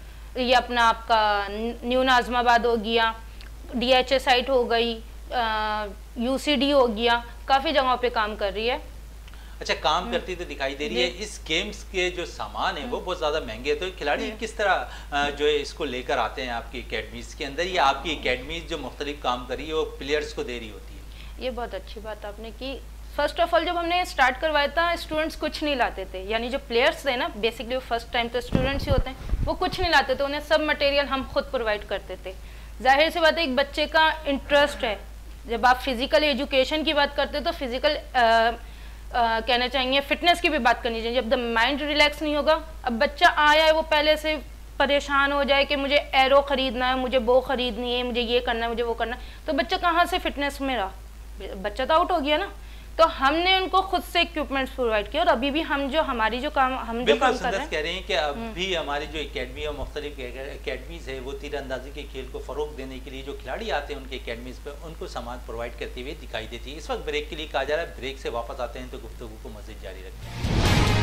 ये अपना आपका न्यू नाज़माबाद हो गया, डीएचए साइट हो गई, यूसीडी हो गया, काफ़ी जगहों पे काम कर रही है। अच्छा, काम करती तो दिखाई दे रही है। इस गेम्स के जो सामान है वो बहुत ज़्यादा महंगे है, तो खिलाड़ी किस तरह जो है इसको लेकर आते हैं आपकी एकेडमीज़ के अंदर, या आपकी एकेडमीज़ जो मुख्तलिफ काम कर रही है वो प्लेयर्स को दे रही होती है? ये बहुत अच्छी बात आपने की। फर्स्ट ऑफ ऑल जब हमने स्टार्ट करवाया था स्टूडेंट्स कुछ नहीं लाते थे, यानी जो प्लेयर्स थे ना बेसिकली वो फर्स्ट टाइम तो स्टूडेंट्स ही होते हैं, वो कुछ नहीं लाते थे, उन्हें सब मटेरियल हम खुद प्रोवाइड करते थे। जाहिर सी बात है एक बच्चे का इंटरेस्ट है, जब आप फिजिकल एजुकेशन की बात करते हैं तो फिजिकल कहना चाहिए फिटनेस की भी बात करनी चाहिए। जब द माइंड रिलैक्स नहीं होगा, अब बच्चा आया है वो पहले से परेशान हो जाए कि मुझे एरो खरीदना है, मुझे वो खरीदनी है, मुझे ये करना है, मुझे वो करना है, तो बच्चा कहाँ से फिटनेस में रहा? बच्चा तो आउट हो गया ना। तो हमने उनको खुद से इक्विपमेंट्स प्रोवाइड किए और अभी भी हम जो हमारी जो काम हम जो काम कर रहे हैं कह रहे हैं कि अभी हमारी जो एकेडमी और मुख्तलिफ एकेडमीज है वो तीरंदाजी के खेल को फ़रोग देने के लिए जो खिलाड़ी आते हैं उनके एकेडमीज पे उनको सामान प्रोवाइड करते हुए दिखाई देती है। इस वक्त ब्रेक के लिए कहा जा रहा है, ब्रेक से वापस आते हैं तो गुफ्तगू को मज़ीद जारी रखते हैं।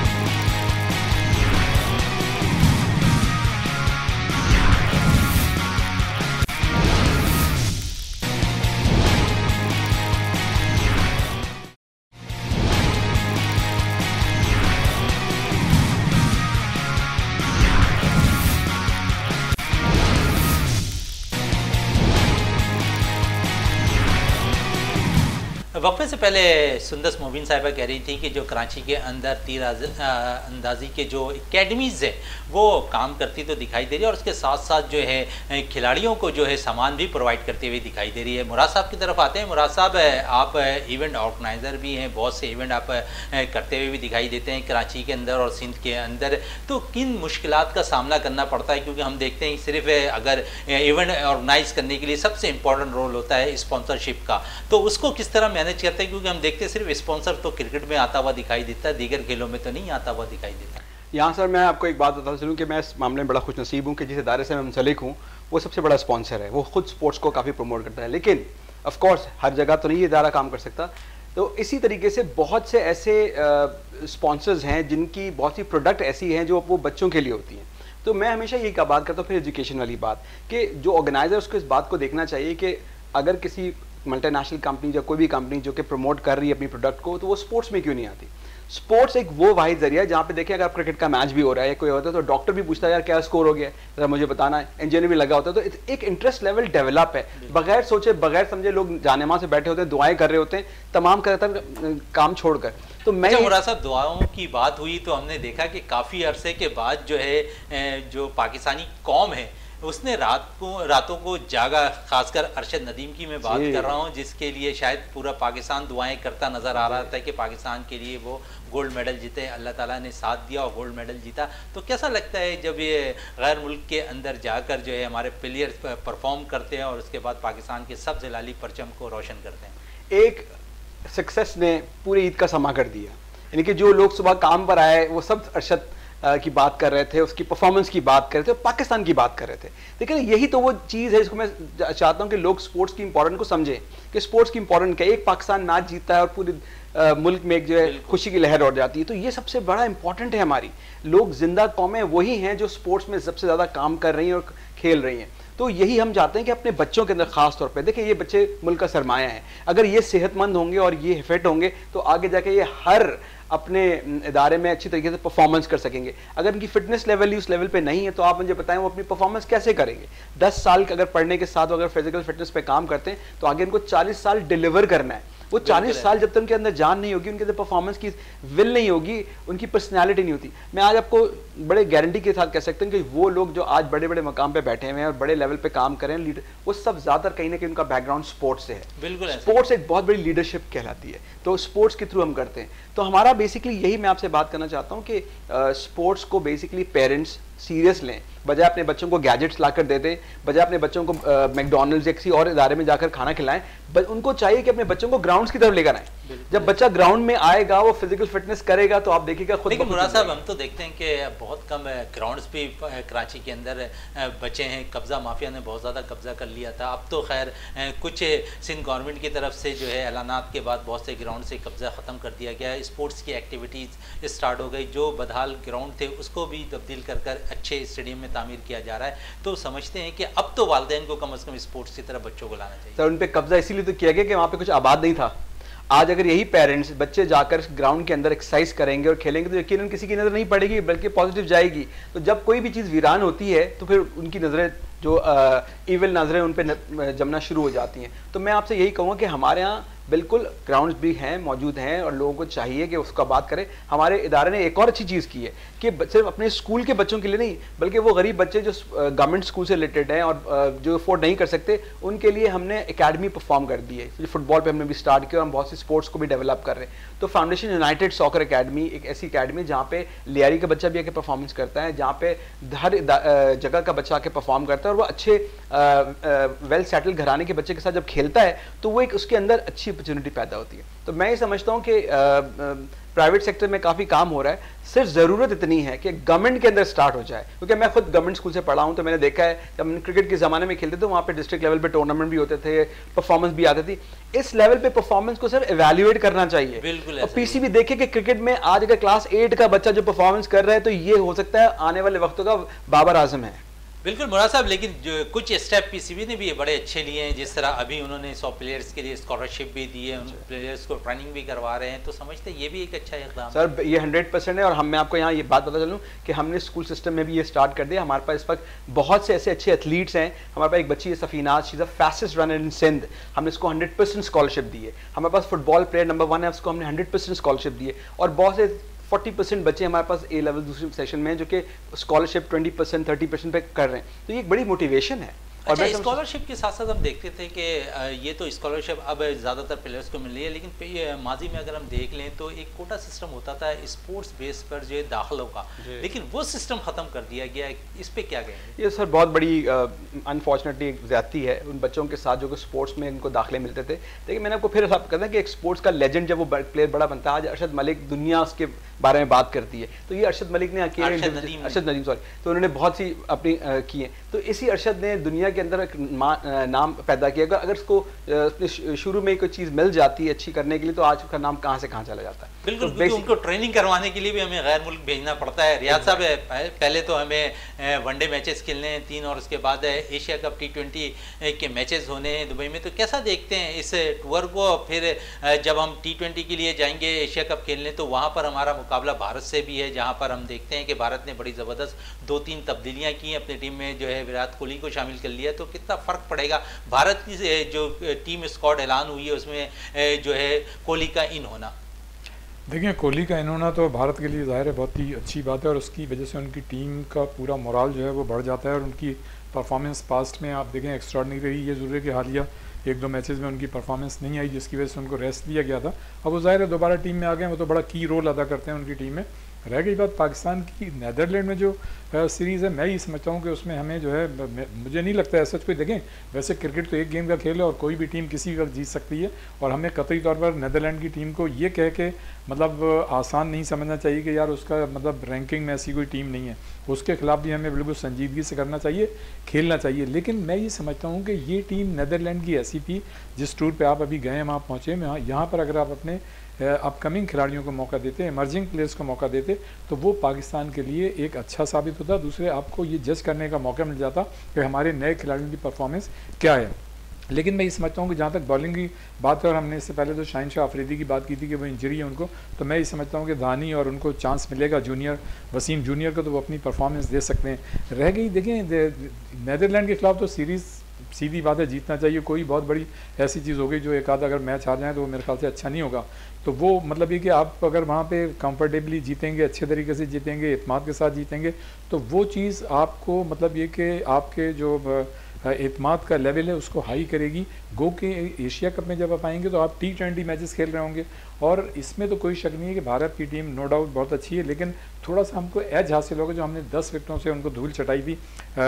वक्फे से पहले सुंदस मोबिन साहिबा कह रही थी कि जो कराची के अंदर तीर अंदाजी के जो एकेडमीज़ है वो काम करती तो दिखाई दे रही है और उसके साथ साथ जो है खिलाड़ियों को जो है सामान भी प्रोवाइड करते हुए दिखाई दे रही है। मुराद साहब की तरफ आते हैं। मुराद साहब, आप इवेंट ऑर्गेनाइज़र भी हैं, बहुत से इवेंट आप करते हुए भी दिखाई देते हैं कराची के अंदर और सिंध के अंदर, तो किन मुश्किलात का सामना करना पड़ता है? क्योंकि हम देखते हैं सिर्फ अगर इवेंट ऑर्गेनाइज करने के लिए सबसे इम्पॉर्टेंट रोल होता है स्पॉन्सरशिप का, तो उसको किस तरह मैनेज करते हैं? क्योंकि हम देखते हैं सिर्फ स्पॉन्सर तो क्रिकेट में आता हुआ दिखाई देता है, दीगर खेलों में तो नहीं आता हुआ दिखाई देता। यहाँ सर मैं आपको एक बात बताता चलूँ कि मैं इस मामले में बड़ा खुश नसीब हूँ कि जिस इदारे से मैं मुंसलिक हूँ वो सबसे बड़ा स्पॉन्सर है, वो खुद स्पोर्ट्स को काफ़ी प्रमोट करता है। लेकिन ऑफ कोर्स हर जगह तो नहीं ये इदारा काम कर सकता, तो इसी तरीके से बहुत से ऐसे स्पॉन्सर्स हैं जिनकी बहुत सी प्रोडक्ट ऐसी हैं जो वो बच्चों के लिए होती हैं। तो मैं हमेशा यही का बात करता हूँ, फिर एजुकेशन वाली बात, कि जो ऑर्गेनाइजर उसको इस बात को देखना चाहिए कि अगर किसी मल्टीनेशनल कंपनी या कोई भी कंपनी जो कि प्रमोट कर रही है अपनी प्रोडक्ट को, तो वो स्पोर्ट्स में क्यों नहीं आती? स्पोर्ट्स एक वो वाहिद जरिया है जहाँ पे देखिए अगर आप क्रिकेट का मैच भी हो रहा है कोई होता है तो डॉक्टर भी पूछता है यार क्या स्कोर हो गया है, जरा मुझे बताना है, इंजीनियर भी लगा होता है, तो एक इंटरेस्ट लेवल डेवलप है। बगैर सोचे बगैर समझे लोग जानेमा से बैठे होते हैं, दुआएं कर रहे होते हैं, तमाम करता काम छोड़कर। तो मैं अच्छा, मुराद साहब, दुआओं की बात हुई तो हमने देखा कि काफ़ी अरसे के बाद जो है जो पाकिस्तानी कौम है उसने रात को रातों को जागा, खासकर अरशद नदीम की मैं बात कर रहा हूँ, जिसके लिए शायद पूरा पाकिस्तान दुआएं करता नज़र आ रहा था कि पाकिस्तान के लिए वो गोल्ड मेडल जीते। अल्लाह ताला ने साथ दिया और गोल्ड मेडल जीता। तो कैसा लगता है जब ये गैर मुल्क के अंदर जाकर जो है हमारे प्लेयर्स परफॉर्म करते हैं और उसके बाद पाकिस्तान के सब जलाली परचम को रोशन करते हैं? एक सक्सेस ने पूरी ईद का समा कर दिया, यानी कि जो लोग सुबह काम पर आए वो सब अरशद की बात कर रहे थे, उसकी परफॉर्मेंस की बात कर रहे थे, पाकिस्तान की बात कर रहे थे। लेकिन यही तो वो चीज़ है जिसको मैं चाहता हूँ कि लोग स्पोर्ट्स की इंपॉर्टेंट को समझें कि स्पोर्ट्स की इंपॉर्टेंट क्या है। एक पाकिस्तान मैच जीतता है और पूरी आ, मुल्क में एक जो है खुशी की लहर उड़ जाती है, तो ये सबसे बड़ा इंपॉर्टेंट है। हमारी लोग जिंदा कौमें वही हैं जो स्पोर्ट्स में सबसे ज़्यादा काम कर रही हैं और खेल रही हैं। तो यही हम चाहते हैं कि अपने बच्चों के अंदर खास तौर पे देखिए, ये बच्चे मुल्क का सरमाया है, अगर ये सेहतमंद होंगे और ये फिट होंगे तो आगे जाके ये हर अपने इदारे में अच्छी तरीके से परफॉर्मेंस कर सकेंगे। अगर उनकी फिटनेस लेवल ही उस लेवल पे नहीं है तो आप मुझे बताएं वो अपनी परफॉर्मेंस कैसे करेंगे? दस साल अगर पढ़ने के साथ अगर फिजिकल फिटनेस पे काम करते हैं तो आगे उनको चालीस साल डिलीवर करना है। वो चालीस साल जब तक उनके अंदर जान नहीं होगी, उनके अंदर परफॉर्मेंस की विल नहीं होगी, उनकी पर्सनैलिटी नहीं होती। मैं आज आपको बड़े गारंटी के साथ कह सकते हैं कि वो लोग जो आज बड़े बड़े मकाम पे बैठे हुए हैं और बड़े लेवल पे काम कर रहे हैं, लीडर, वो सब ज़्यादातर कहीं ना कहीं उनका बैकग्राउंड स्पोर्ट्स से है। बिल्कुल, स्पोर्ट्स एक बहुत बड़ी लीडरशिप कहलाती है, तो स्पोर्ट्स के थ्रू हम करते हैं। तो हमारा बेसिकली यही मैं आपसे बात करना चाहता हूँ कि स्पोर्ट्स को बेसिकली पेरेंट्स सीरियस लें, बजाय अपने बच्चों को गैजेट्स लाकर दे दें, बजाय अपने बच्चों को मैकडॉनल्ड्स या किसी और इदारे में जाकर खाना खिलाएं। उनको चाहिए कि अपने बच्चों को ग्राउंड्स की तरफ लेकर आए। जब बच्चा ग्राउंड में आएगा, वो फिजिकल फिटनेस करेगा, तो आप देखिएगा खुद। लेकिन मुराद साहब, हम तो देखते हैं कि बहुत कम ग्राउंड्स भी कराची के अंदर बचे हैं। कब्जा माफिया ने बहुत ज़्यादा कब्जा कर लिया था। अब तो खैर कुछ सिंध गवर्नमेंट की तरफ से जो है ऐलानात के बाद बहुत से ग्राउंड से कब्जा ख़त्म कर दिया गया। स्पोर्ट्स की एक्टिविटीज़ स्टार्ट हो गई, जो बदहाल ग्राउंड थे उसको भी तब्दील कर कर अच्छे स्टेडियम में तामीर किया जा रहा है। तो समझते हैं कि अब तो वालिदैन को कम अज़ कम स्पोर्ट्स की तरफ बच्चों को लाना चाहिए। सर, उन पर कब्जा इसीलिए तो किया गया कि वहाँ पे कुछ आबाद नहीं था। आज अगर यही पेरेंट्स बच्चे जाकर ग्राउंड के अंदर एक्सरसाइज करेंगे और खेलेंगे तो यकीनन किसी की नज़र नहीं पड़ेगी, बल्कि पॉजिटिव जाएगी। तो जब कोई भी चीज़ वीरान होती है तो फिर उनकी नज़रें जो इविल नज़रें उन पर जमना शुरू हो जाती हैं। तो मैं आपसे यही कहूँगा कि हमारे यहाँ बिल्कुल ग्राउंड्स भी हैं, मौजूद हैं, और लोगों को चाहिए कि उसका बात करें। हमारे इदारे ने एक और अच्छी चीज़ की है कि सिर्फ अपने स्कूल के बच्चों के लिए नहीं, बल्कि वो गरीब बच्चे जो गवर्नमेंट स्कूल से रिलेटेड हैं और जो अफोर्ड नहीं कर सकते, उनके लिए हमने एकेडमी परफॉर्म कर दी है। फुटबॉल पे हमने भी स्टार्ट किया और हम बहुत सी स्पोर्ट्स को भी डेवलप कर रहे हैं। तो फाउंडेशन यूनाइटेड सॉकर एकेडमी एक ऐसी एकेडमी जहाँ पे लियारी का बच्चा भी आके परफॉर्मेंस करता है, जहाँ पे हर जगह का बच्चा आके परफॉर्म करता है, और वो अच्छे वेल सेटल घराने के बच्चे के साथ जब खेलता है तो वो एक उसके अंदर अच्छी अपॉर्चुनिटी पैदा होती है। तो मैं ये समझता हूँ कि प्राइवेट सेक्टर में काफ़ी काम हो रहा है, सिर्फ ज़रूरत इतनी है कि गवर्नमेंट के अंदर स्टार्ट हो जाए। क्योंकि मैं खुद गवर्नमेंट स्कूल से पढ़ा हूँ, तो मैंने देखा है जब हम क्रिकेट के ज़माने में खेलते थे वहाँ पे डिस्ट्रिक्ट लेवल पे टूर्नामेंट भी होते थे, परफॉर्मेंस भी आती थी। इस लेवल पे परफॉर्मेंस को सिर्फ एवेल्युएट करना चाहिए। बिल्कुल। और पीसी भी देखे कि क्रिकेट में आज अगर क्लास एट का बच्चा जो परफॉर्मेंस कर रहा है तो ये हो सकता है आने वाले वक्तों का बाबर आजम है। बिल्कुल मुराद साहब, लेकिन जो कुछ स्टेप पीसीबी ने भी बड़े अच्छे लिए हैं, जिस तरह अभी उन्होंने सौ प्लेयर्स के लिए स्कॉलरशिप भी दी है, उन प्लेयर्स को ट्रेनिंग भी करवा रहे हैं, तो समझते हैं ये भी एक अच्छा इकदाम सर। ये हंड्रेड परसेंट है। और हम मैं आपको यहाँ ये बात बता चलूँ कि हमने स्कूल सिस्टम में भी ये स्टार्ट कर दिया। हमारे पास इस वक्त बहुत से ऐसे अच्छे एथलीट्स हैं। हमारे पास एक बच्ची है Safinaz, she is the fastest runner in Sindh, हमने उसको हंड्रेड परसेंट स्कॉलरशिप दी है। हमारे पास फुटबॉल प्लेयर नंबर वन है, उसको हमने हंड्रेड परसेंट स्कॉलरशिप दी है। और बहुत से चालीस परसेंट बच्चे हमारे पास ए लेवल दूसरे सेशन में जो कि स्कॉलरशिप बीस परसेंट तीस परसेंट पे कर रहे हैं, तो ये एक बड़ी मोटिवेशन है। और अच्छा, स्कॉलरशिप के साथ साथ हम देखते थे कि ये तो स्कॉलरशिप अब ज़्यादातर प्लेयर्स को मिल रही है, लेकिन माजी में अगर हम देख लें तो एक कोटा सिस्टम होता था स्पोर्ट्स बेस पर जो है दाखिलों का, लेकिन वो सिस्टम ख़त्म कर दिया गया है। इस पे क्या कहेंगे? ये सर बहुत बड़ी अनफॉर्चुनेटली ज़्यादती है उन बच्चों के साथ जो कि स्पोर्ट्स में उनको दाखिले मिलते थे। लेकिन मैंने आपको फिर साफ कहता कि एक स्पोर्ट्स का लेजेंड जब वो प्लेयर बड़ा बनता है, आज अरशद मलिक दुनिया उसके बारे में बात करती है, तो ये अरशद मलिक ने अकेले अरशद नदीम सॉरी तो उन्होंने बहुत सी अपनी की है। तो इसी अरशद ने दुनिया के अंदर एक नाम पैदा किया। अगर अगर उसको शुरू में कोई चीज़ मिल जाती है अच्छी करने के लिए, तो आज उसका नाम कहाँ से कहाँ चला जाता है। बिल्कुल, तो क्योंकि उनको ट्रेनिंग करवाने के लिए भी हमें गैर मुल्क भेजना पड़ता है। रियाज साहब, पहले तो हमें वनडे मैचेस खेलने हैं तीन, और उसके बाद एशिया कप टी ट्वेंटी के मैचेस होने हैं दुबई में। तो कैसा देखते हैं इस टूर को? फिर जब हम टी ट्वेंटी के लिए जाएंगे एशिया कप खेलने, तो वहाँ पर हमारा मुकाबला भारत से भी है, जहाँ पर हम देखते हैं कि भारत ने बड़ी ज़बरदस्त दो तीन तब्दीलियाँ की अपनी टीम में, जो है विराट कोहली को शामिल कर लिया। तो कितना फ़र्क पड़ेगा भारत की जो टीम स्क्वाड ऐलान हुई है उसमें जो है कोहली का इन होना? देखिए, कोहली का इन होना तो भारत के लिए ज़ाहिर है बहुत ही अच्छी बात है, और उसकी वजह से उनकी टीम का पूरा मोराल जो है वो बढ़ जाता है। और उनकी परफॉर्मेंस पास्ट में आप देखें एक्स्ट्राऑर्डिनरी रही। ये ज़रूर है कि हालिया एक दो मैचेस में उनकी परफॉर्मेंस नहीं आई, जिसकी वजह से उनको रेस्ट दिया गया था। अब वो ज़ाहिर है दोबारा टीम में आ गए, वो तो बड़ा की रोल अदा करते हैं उनकी टीम में। रह गई बात पाकिस्तान की, नेदरलैंड में जो सीरीज़ है, मैं ये समझता हूँ कि उसमें हमें जो है, मुझे नहीं लगता ऐसा कोई देखें। वैसे क्रिकेट तो एक गेम का खेल है और कोई भी टीम किसी वक्त जीत सकती है, और हमें कतई तौर पर नेदरलैंड की टीम को ये कह के मतलब आसान नहीं समझना चाहिए कि यार उसका मतलब रैंकिंग में ऐसी कोई टीम नहीं है। उसके खिलाफ भी हमें बिल्कुल संजीदगी से करना चाहिए, खेलना चाहिए। लेकिन मैं ये समझता हूँ कि ये टीम नेदरलैंड की ऐसी थी, जिस टूर पर आप अभी गए वहाँ पहुँचे, मैं यहाँ पर अगर आप अपने अपकमिंग खिलाड़ियों को मौका देते, इमर्जिंग प्लेयर्स को मौका देते, तो वो पाकिस्तान के लिए एक अच्छा साबित होता। दूसरे आपको ये जज करने का मौका मिल जाता कि हमारे नए खिलाड़ियों की परफॉर्मेंस क्या है। लेकिन मैं ये समझता हूँ कि जहाँ तक बॉलिंग की बात है, और हमने इससे पहले तो शाहीन शाह अफरीदी की बात की थी कि वो इंजरी है उनको, तो मैं ये समझता हूँ कि धानी और उनको चांस मिलेगा, जूनियर वसीम जूनियर को, तो वो अपनी परफॉर्मेंस दे सकते हैं। रह गई देखें नेदरलैंड के खिलाफ तो सीरीज़ सीधी बात है जीतना चाहिए। कोई बहुत बड़ी ऐसी चीज़ हो गई जो एक आधा अगर मैच हार जाए तो वो मेरे ख्याल से अच्छा नहीं होगा। तो वो मतलब ये कि आप अगर वहाँ पे कंफर्टेबली जीतेंगे, अच्छे तरीके से जीतेंगे, इत्मीनान के साथ जीतेंगे, तो वो चीज़ आपको मतलब ये कि आपके जो इत्मीनान का लेवल है उसको हाई करेगी। गो के एशिया कप में जब आप आएंगे तो आप टी ट्वेंटी मैचेस खेल रहे होंगे, और इसमें तो कोई शक नहीं है कि भारत की टीम नो डाउट बहुत अच्छी है, लेकिन थोड़ा सा हमको एज हासिल होगा जो हमने दस विकेटों से उनको धूल चटाई थी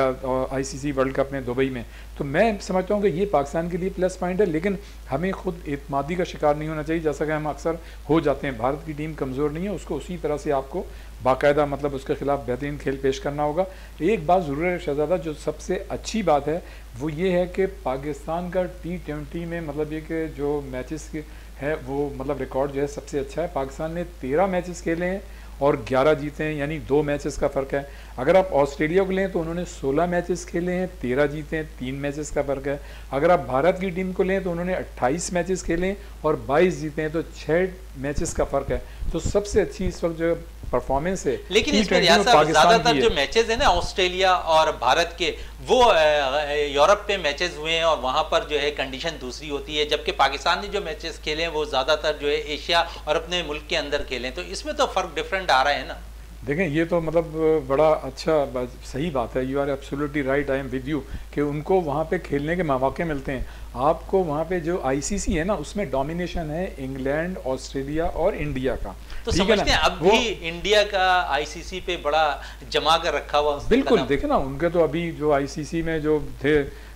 आईसीसी वर्ल्ड कप में दुबई में। तो मैं समझता हूँ कि ये पाकिस्तान के लिए प्लस पॉइंट है, लेकिन हमें खुद इत्मीनान का शिकार नहीं होना चाहिए, जैसा कि हम अक्सर हो जाते हैं। भारत की टीम कमज़ोर नहीं है, उसको उसी तरह से आपको बाकायदा मतलब उसके खिलाफ बेहतरीन खेल पेश करना होगा। एक बात ज़रूर है शहजादा, जो सबसे अच्छी बात है वो ये है कि पाकिस्तान का टी ट्वेंटी में मतलब ये कि जो मैचेस के है वो मतलब रिकॉर्ड जो है सबसे अच्छा है। पाकिस्तान ने तेरह मैचेस खेले हैं और ग्यारह जीते हैं, यानी दो मैचेस का फ़र्क है। अगर आप ऑस्ट्रेलिया को लें तो उन्होंने सोलह मैचेस खेले हैं, तेरह जीते हैं, तीन मैचेस का फ़र्क है। अगर आप भारत की टीम को लें तो उन्होंने अट्ठाईस मैचेस खेले हैं और बाईस जीते हैं, तो छः मैचेस का फ़र्क है। तो सबसे अच्छी इस वक्त जो परफॉर्मेंस है, लेकिन इसमें ज़्यादातर जो मैचेस है ना ऑस्ट्रेलिया और भारत के, वो यूरोप पे मैचेस हुए हैं और वहाँ पर जो है कंडीशन दूसरी होती है, जबकि पाकिस्तान ने जो मैचेस खेले हैं वो ज़्यादातर जो है एशिया और अपने मुल्क के अंदर खेले हैं। तो इसमें तो फ़र्क डिफरेंट आ रहा है ना। देखें, ये तो मतलब बड़ा अच्छा सही बात है, you are absolutely right, I am with you, कि उनको वहाँ पे खेलने के मौके मिलते हैं। आपको वहाँ पे जो आईसीसी है ना उसमें डोमिनेशन है इंग्लैंड, ऑस्ट्रेलिया और इंडिया का। तो समझते हैं अब भी इंडिया का आईसीसी पे बड़ा जमा कर रखा हुआ। बिल्कुल, देखे ना उनके तो अभी जो आईसीसी में जो थे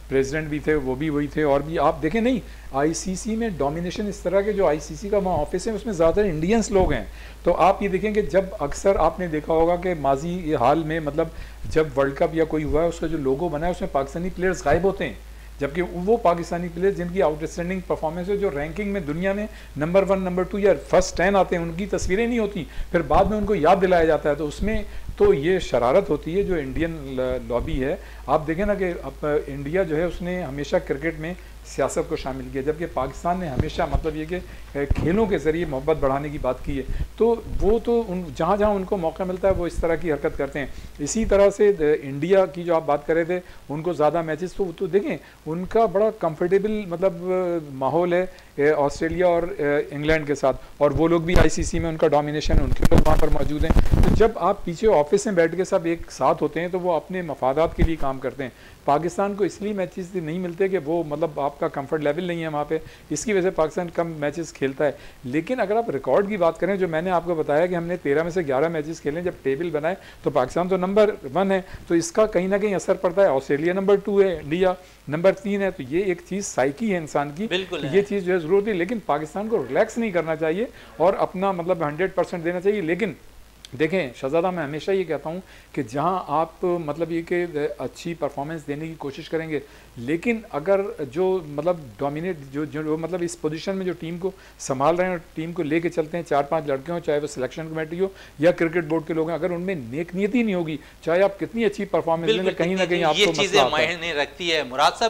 प्रेसिडेंट भी थे वो भी वही थे, और भी आप देखें नहीं आईसीसी में डोमिनेशन इस तरह के, जो आईसीसी का वहाँ ऑफिस है उसमें ज़्यादातर इंडियंस लोग हैं। तो आप ये देखें कि जब अक्सर आपने देखा होगा कि माजी ये हाल में मतलब जब वर्ल्ड कप या कोई हुआ है उसका जो लोगो बना है उसमें पाकिस्तानी प्लेयर्स गायब होते हैं, जबकि वो पाकिस्तानी प्लेयर्स जिनकी आउटस्टैंडिंग परफॉर्मेंस है, जो रैंकिंग में दुनिया में नंबर वन नंबर टू या फर्स्ट टेन आते हैं, उनकी तस्वीरें नहीं होती, फिर बाद में उनको याद दिलाया जाता है। तो उसमें तो ये शरारत होती है जो इंडियन लॉबी है। आप देखें ना कि अब इंडिया जो है उसने हमेशा क्रिकेट में सियासत को शामिल किया, जबकि पाकिस्तान ने हमेशा मतलब ये कि खेलों के ज़रिए मोहब्बत बढ़ाने की बात की है। तो वो तो उन जहाँ जहाँ उनको मौका मिलता है वो इस तरह की हरकत करते हैं। इसी तरह से इंडिया की जो आप बात कर रहे थे, उनको ज़्यादा मैचेस तो तो देखें उनका बड़ा कंफर्टेबल मतलब माहौल है ऑस्ट्रेलिया और इंग्लैंड के साथ, और वो लोग भी आईसीसी में उनका डोमिनेशन है, उनके लोग वहाँ पर मौजूद हैं। तो जब आप पीछे ऑफिस में बैठ के सब एक साथ होते हैं तो वो अपने मफादात के लिए काम करते हैं। पाकिस्तान को इसलिए मैचेस नहीं मिलते कि वो मतलब आपका कंफर्ट लेवल नहीं है वहाँ पे, इसकी वजह से पाकिस्तान कम मैचेस खेलता है। लेकिन अगर आप रिकॉर्ड की बात करें, जो मैंने आपको बताया कि हमने तेरह में से ग्यारह मैचेस खेले, जब टेबल बनाए तो पाकिस्तान तो नंबर वन है, तो इसका कहीं ना कहीं असर पड़ता है। ऑस्ट्रेलिया नंबर टू है, इंडिया नंबर तीन है। तो ये एक चीज़ साइकी है इंसान की, तो ये चीज़ जो है ज़रूरत है। लेकिन पाकिस्तान को रिलैक्स नहीं करना चाहिए और अपना मतलब हंड्रेड परसेंट देना चाहिए। लेकिन देखें शहजादा, मैं हमेशा ये कहता हूँ कि जहाँ आप मतलब ये कि अच्छी परफॉर्मेंस देने की कोशिश करेंगे, लेकिन अगर जो मतलब डोमिनेट जो जो मतलब इस पोजीशन में जो टीम को संभाल रहे हैं और टीम को लेके चलते हैं, चार पांच लड़के हों, चाहे वो सिलेक्शन कमेटी हो या क्रिकेट बोर्ड के लोग हैं, अगर उनमें नेक नीयती नहीं होगी, चाहे आप कितनी अच्छी परफॉर्मेंस दें, कहीं ना कहीं आपको ये चीज़ें मायने रखती है। मुराद साहब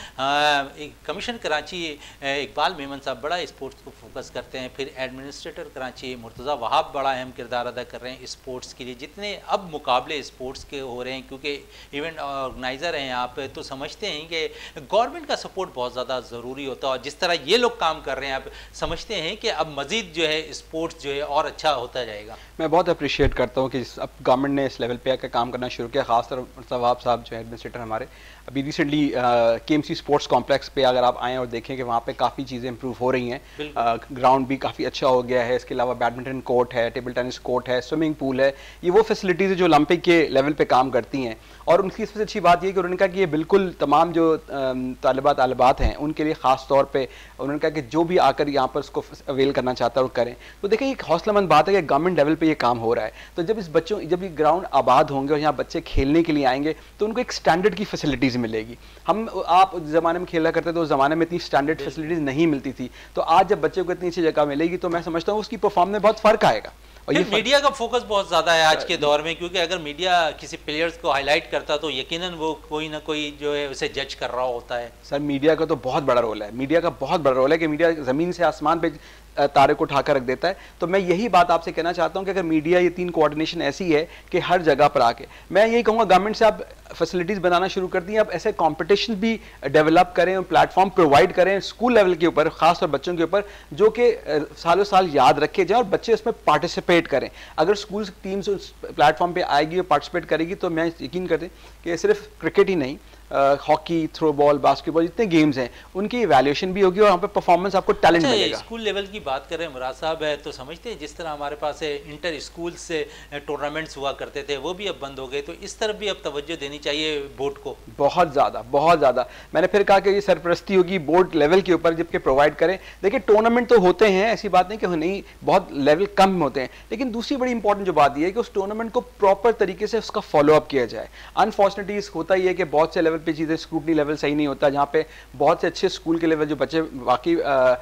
है कमीशन कराची इकबाल मेमन साहब बड़ा स्पोर्ट्स को फोकस करते हैं, फिर एडमिनिस्ट्रेटर कराची मुर्तज़ा वहाब बड़ा अहम किरदार अदा कर रहे हैं स्पोर्ट्स के लिए। जितने अब मुकाबले स्पोर्ट्स के हो रहे हैं, क्योंकि इवेंट ऑर्गेनाइज़र हैं आप, तो समझते हैं कि गवर्नमेंट का सपोर्ट बहुत ज़्यादा ज़रूरी होता है। और जिस तरह ये लोग काम कर रहे हैं, आप समझते हैं कि अब मज़ीद जो है स्पोर्ट्स जो है और अच्छा होता जाएगा। मैं बहुत अप्रिशिएट करता हूँ कि अब गवर्नमेंट ने इस लेवल पे आकर काम करना शुरू किया। खासतौर सवाब साहब जो है एडमिनिस्ट्रेटर हमारे, अभी रिसेंटली केएमसी स्पोर्ट्स कॉम्प्लेक्स पे अगर आप आएँ और देखें कि वहाँ पे काफ़ी चीज़ें इंप्रूव हो रही हैं, ग्राउंड भी काफ़ी अच्छा हो गया है, इसके अलावा बैडमिंटन कोर्ट है, टेबल टेनिस कोर्ट है, स्विमिंग पूल है। ये वो फैसिलिटीज़ है जो ओलंपिक के लेवल पे काम करती हैं। और उनकी सबसे अच्छी बात ये कि उन्होंने कहा कि ये बिल्कुल तमाम जो तालिबात तालिबात हैं उनके लिए ख़ास तौर पे उन्होंने कहा कि जो भी आकर यहाँ पर उसको अवेल करना चाहता है वो करें। तो देखिए एक हौसलामंद बात है कि गवर्नमेंट लेवल पे ये काम हो रहा है। तो जब इस बच्चों जब ये ग्राउंड आबाद होंगे और यहाँ बच्चे खेलने के लिए आएंगे तो उनको एक स्टैंडर्ड की फैसिलिटीज़ मिलेगी। हम आप ज़माने में खेला करते थे, उस ज़माने में इतनी स्टैंडर्ड फैसिलिटीज़ नहीं मिलती थी। तो आज जब बच्चों को इतनी अच्छी जगह मिलेगी तो मैं समझता हूँ उसकी परफॉर्म में बहुत फ़र्क आएगा। और ये मीडिया का फोकस बहुत ज़्यादा है आज के दौर में, क्योंकि अगर मीडिया किसी प्लेयर्स को हाईलाइट करता तो यकीनन वो कोई ना कोई जो है उसे जज कर रहा होता है। सर मीडिया का तो बहुत बड़ा रोल है, मीडिया का बहुत बड़ा रोल है कि मीडिया ज़मीन से आसमान पे तारे को उठाकर रख देता है। तो मैं यही बात आपसे कहना चाहता हूं कि अगर मीडिया ये तीन कोऑर्डिनेशन ऐसी है कि हर जगह पर आके, मैं यही कहूँगा गवर्नमेंट से आप फैसिलिटीज़ बनाना शुरू कर दी, आप ऐसे कंपटीशन भी डेवलप करें और प्लेटफॉर्म प्रोवाइड करें स्कूल लेवल के ऊपर, खासतौर बच्चों के ऊपर, जो कि सालों साल याद रखे जाए और बच्चे उसमें पार्टिसिपेट करें। अगर स्कूल टीम्स उस प्लेटफॉर्म पे आएगी और पार्टिसिपेट करेगी तो मैं यकीन करते कि सिर्फ क्रिकेट ही नहीं, हॉकी, थ्रो बॉल, बास्केटबॉल, जितने गेम्स हैं उनकी इवैल्यूएशन भी होगी और वहाँ पे परफॉर्मेंस आपको टैलेंट अच्छा, मिलेगा। स्कूल लेवल की बात करें मुराद साहब है तो समझते हैं जिस तरह हमारे पास इंटर स्कूल से टूर्नामेंट्स हुआ करते थे वो भी अब बंद हो गए, तो इस तरफ भी अब तवज्जो देनी चाहिए बोर्ड को। बहुत ज़्यादा बहुत ज़्यादा मैंने फिर कहा कि ये सरपरस्ती होगी बोर्ड लेवल के ऊपर जबकि प्रोवाइड करें। देखिए टूर्नामेंट तो होते हैं, ऐसी बात नहीं कि नहीं, बहुत लेवल कम होते हैं, लेकिन दूसरी बड़ी इंपॉर्टेंट जो बात यह है कि उस टूर्नामेंट को प्रॉपर तरीके से उसका फॉलोअप किया जाए। अनफॉर्चुनेटली होता ही है कि बहुत से लेवल पे चीज़ें स्क्रूटनी लेवल सही नहीं होता, जहाँ पे बहुत से अच्छे स्कूल के लेवल जो बच्चे वाकई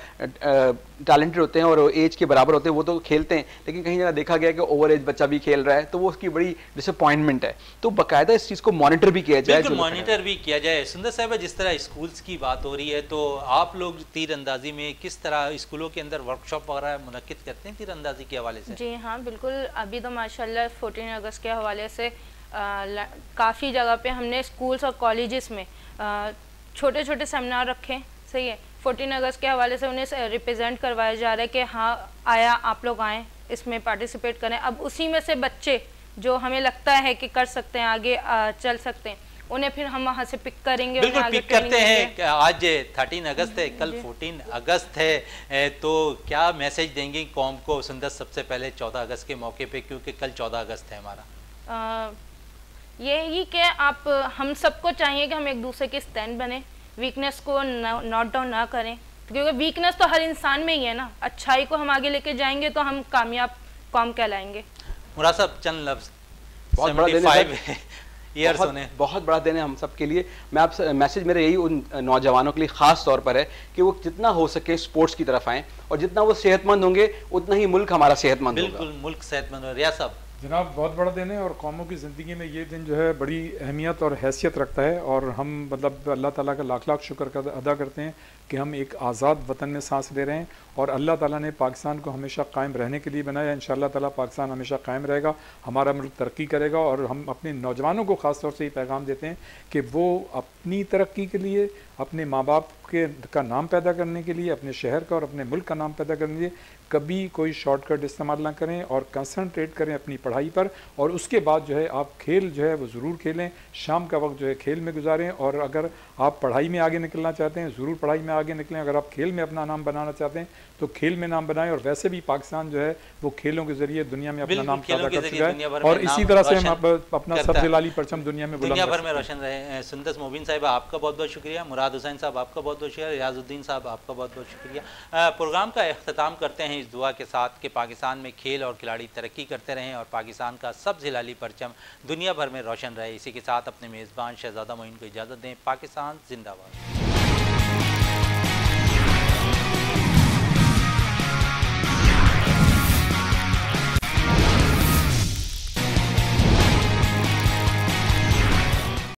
टैलेंटेड होते हैं और एज के बराबर होते हैं वो तो खेलते हैं, लेकिन कहीं जगह देखा गया कि ओवर एज बच्चा भी खेल रहा है तो वो उसकी बड़ी डिसअपॉइंटमेंट है। तो बाकायदा इस चीज़ को मॉनिटर भी किया जाए, मॉनिटर भी किया जाए। सुंदर साहब, जिस तरह स्कूल्स की बात हो रही है तो आप लोग तीरंदाजी में किस तरह स्कूलों के अंदर वर्कशॉप वगैरह मुनक्किद करते हैं तीरंदाजी के हवाले से? जी हाँ बिल्कुल, अभी तो माशाल्लाह फोर्टीन अगस्त के हवाले से काफ़ी जगह पे हमने स्कूल्स और कॉलेजेस में छोटे छोटे सेमिनार रखे, सही है। फोर्टीन अगस्त के हवाले से उन्हें रिप्रेजेंट करवाया जा रहा है कि हाँ आया आप लोग आएँ इसमें पार्टिसिपेट करें। अब उसी में से बच्चे जो हमें लगता है कि कर सकते हैं, आगे आ, चल सकते हैं, उन्हें फिर हम वहाँ से पिक करेंगे। बिल्कुल पिक करते हैं। आज थर्टीन अगस्त है, कल फोर्टीन अगस्त है, तो क्या मैसेज देंगे कौम को सुंदर सबसे पहले चौदह अगस्त के मौके पे, क्योंकि कल चौदह अगस्त है हमारा? आ, यही कि आप हम सबको चाहिए कि हम एक दूसरे के स्टैंड बने, वीकनेस को नोट डाउन ना करें, क्योंकि वीकनेस तो हर इंसान में ही है ना। अच्छाई को हम आगे लेके जाएंगे तो हम कामयाब कौम कहलाएंगे। मुराद साहब चंद लफ्ज। बहुत बड़ा दिन है, ईयर्स बहुत, होने बहुत बड़ा दिन है हम सब के लिए। मैं आपसे मैसेज मेरा यही उन नौजवानों के लिए ख़ास तौर पर है कि वो जितना हो सके स्पोर्ट्स की तरफ आएँ, और जितना वो सेहतमंद होंगे उतना ही मुल्क हमारा सेहतमंद होगा। बिल्कुल, मुल्क सेहतमंद हो। रियाज साहब। जनाब बहुत बड़ा दिन है और कौमों की ज़िंदगी में ये दिन जो है बड़ी अहमियत और हैसियत रखता है, और हम मतलब अल्लाह ताला का लाख लाख शुक्र अदा करते हैं कि हम एक आज़ाद वतन में सांस ले रहे हैं, और अल्लाह ताला ने पाकिस्तान को हमेशा कायम रहने के लिए बनाया। इंशाअल्लाह ताला पाकिस्तान हमेशा कायम रहेगा, हमारा मुल्क तरक्की करेगा। और हम अपने नौजवानों को ख़ास तौर से ये पैगाम देते हैं कि वो अपनी तरक्की के लिए, अपने माँ बाप के का नाम पैदा करने के लिए, अपने शहर का और अपने मुल्क का नाम पैदा करने के लिए कभी कोई शॉर्टकट इस्तेमाल ना करें, और कंसंट्रेट करें अपनी पढ़ाई पर। और उसके बाद जो है आप खेल जो है वो ज़रूर खेलें, शाम का वक्त जो है खेल में गुजारें। और अगर आप पढ़ाई में आगे निकलना चाहते हैं ज़रूर पढ़ाई में आगे निकलें, अगर आप खेल में अपना नाम बनाना चाहते हैं तो खेल में नाम बनाएं। और वैसे भी पाकिस्तान जो है वो खेलों के ज़रिए दुनिया में अपना नाम पैदा कर चुका है, और इसी तरह से हम अपना सब जलाली परचम दुनिया में दुनिया भर में रोशन रहे। सुंदस मोबिन साहिब आपका बहुत बहुत शुक्रिया, मुराद हुसैन साहब आपका बहुत बहुत शुक्रिया, रियाजुद्दीन साहब आपका बहुत बहुत शुक्रिया। प्रोग्राम का अख्ताम करते हैं इस दुआ के साथ कि पाकिस्तान में खेल और खिलाड़ी तरक्की करते रहें और पाकिस्तान का सब्ज़ हिलाली परचम दुनिया भर में रोशन रहे। इसी के साथ अपने मेज़बान शहजादा मोइन को इजाज़त दें। पाकिस्तान जिंदाबाद।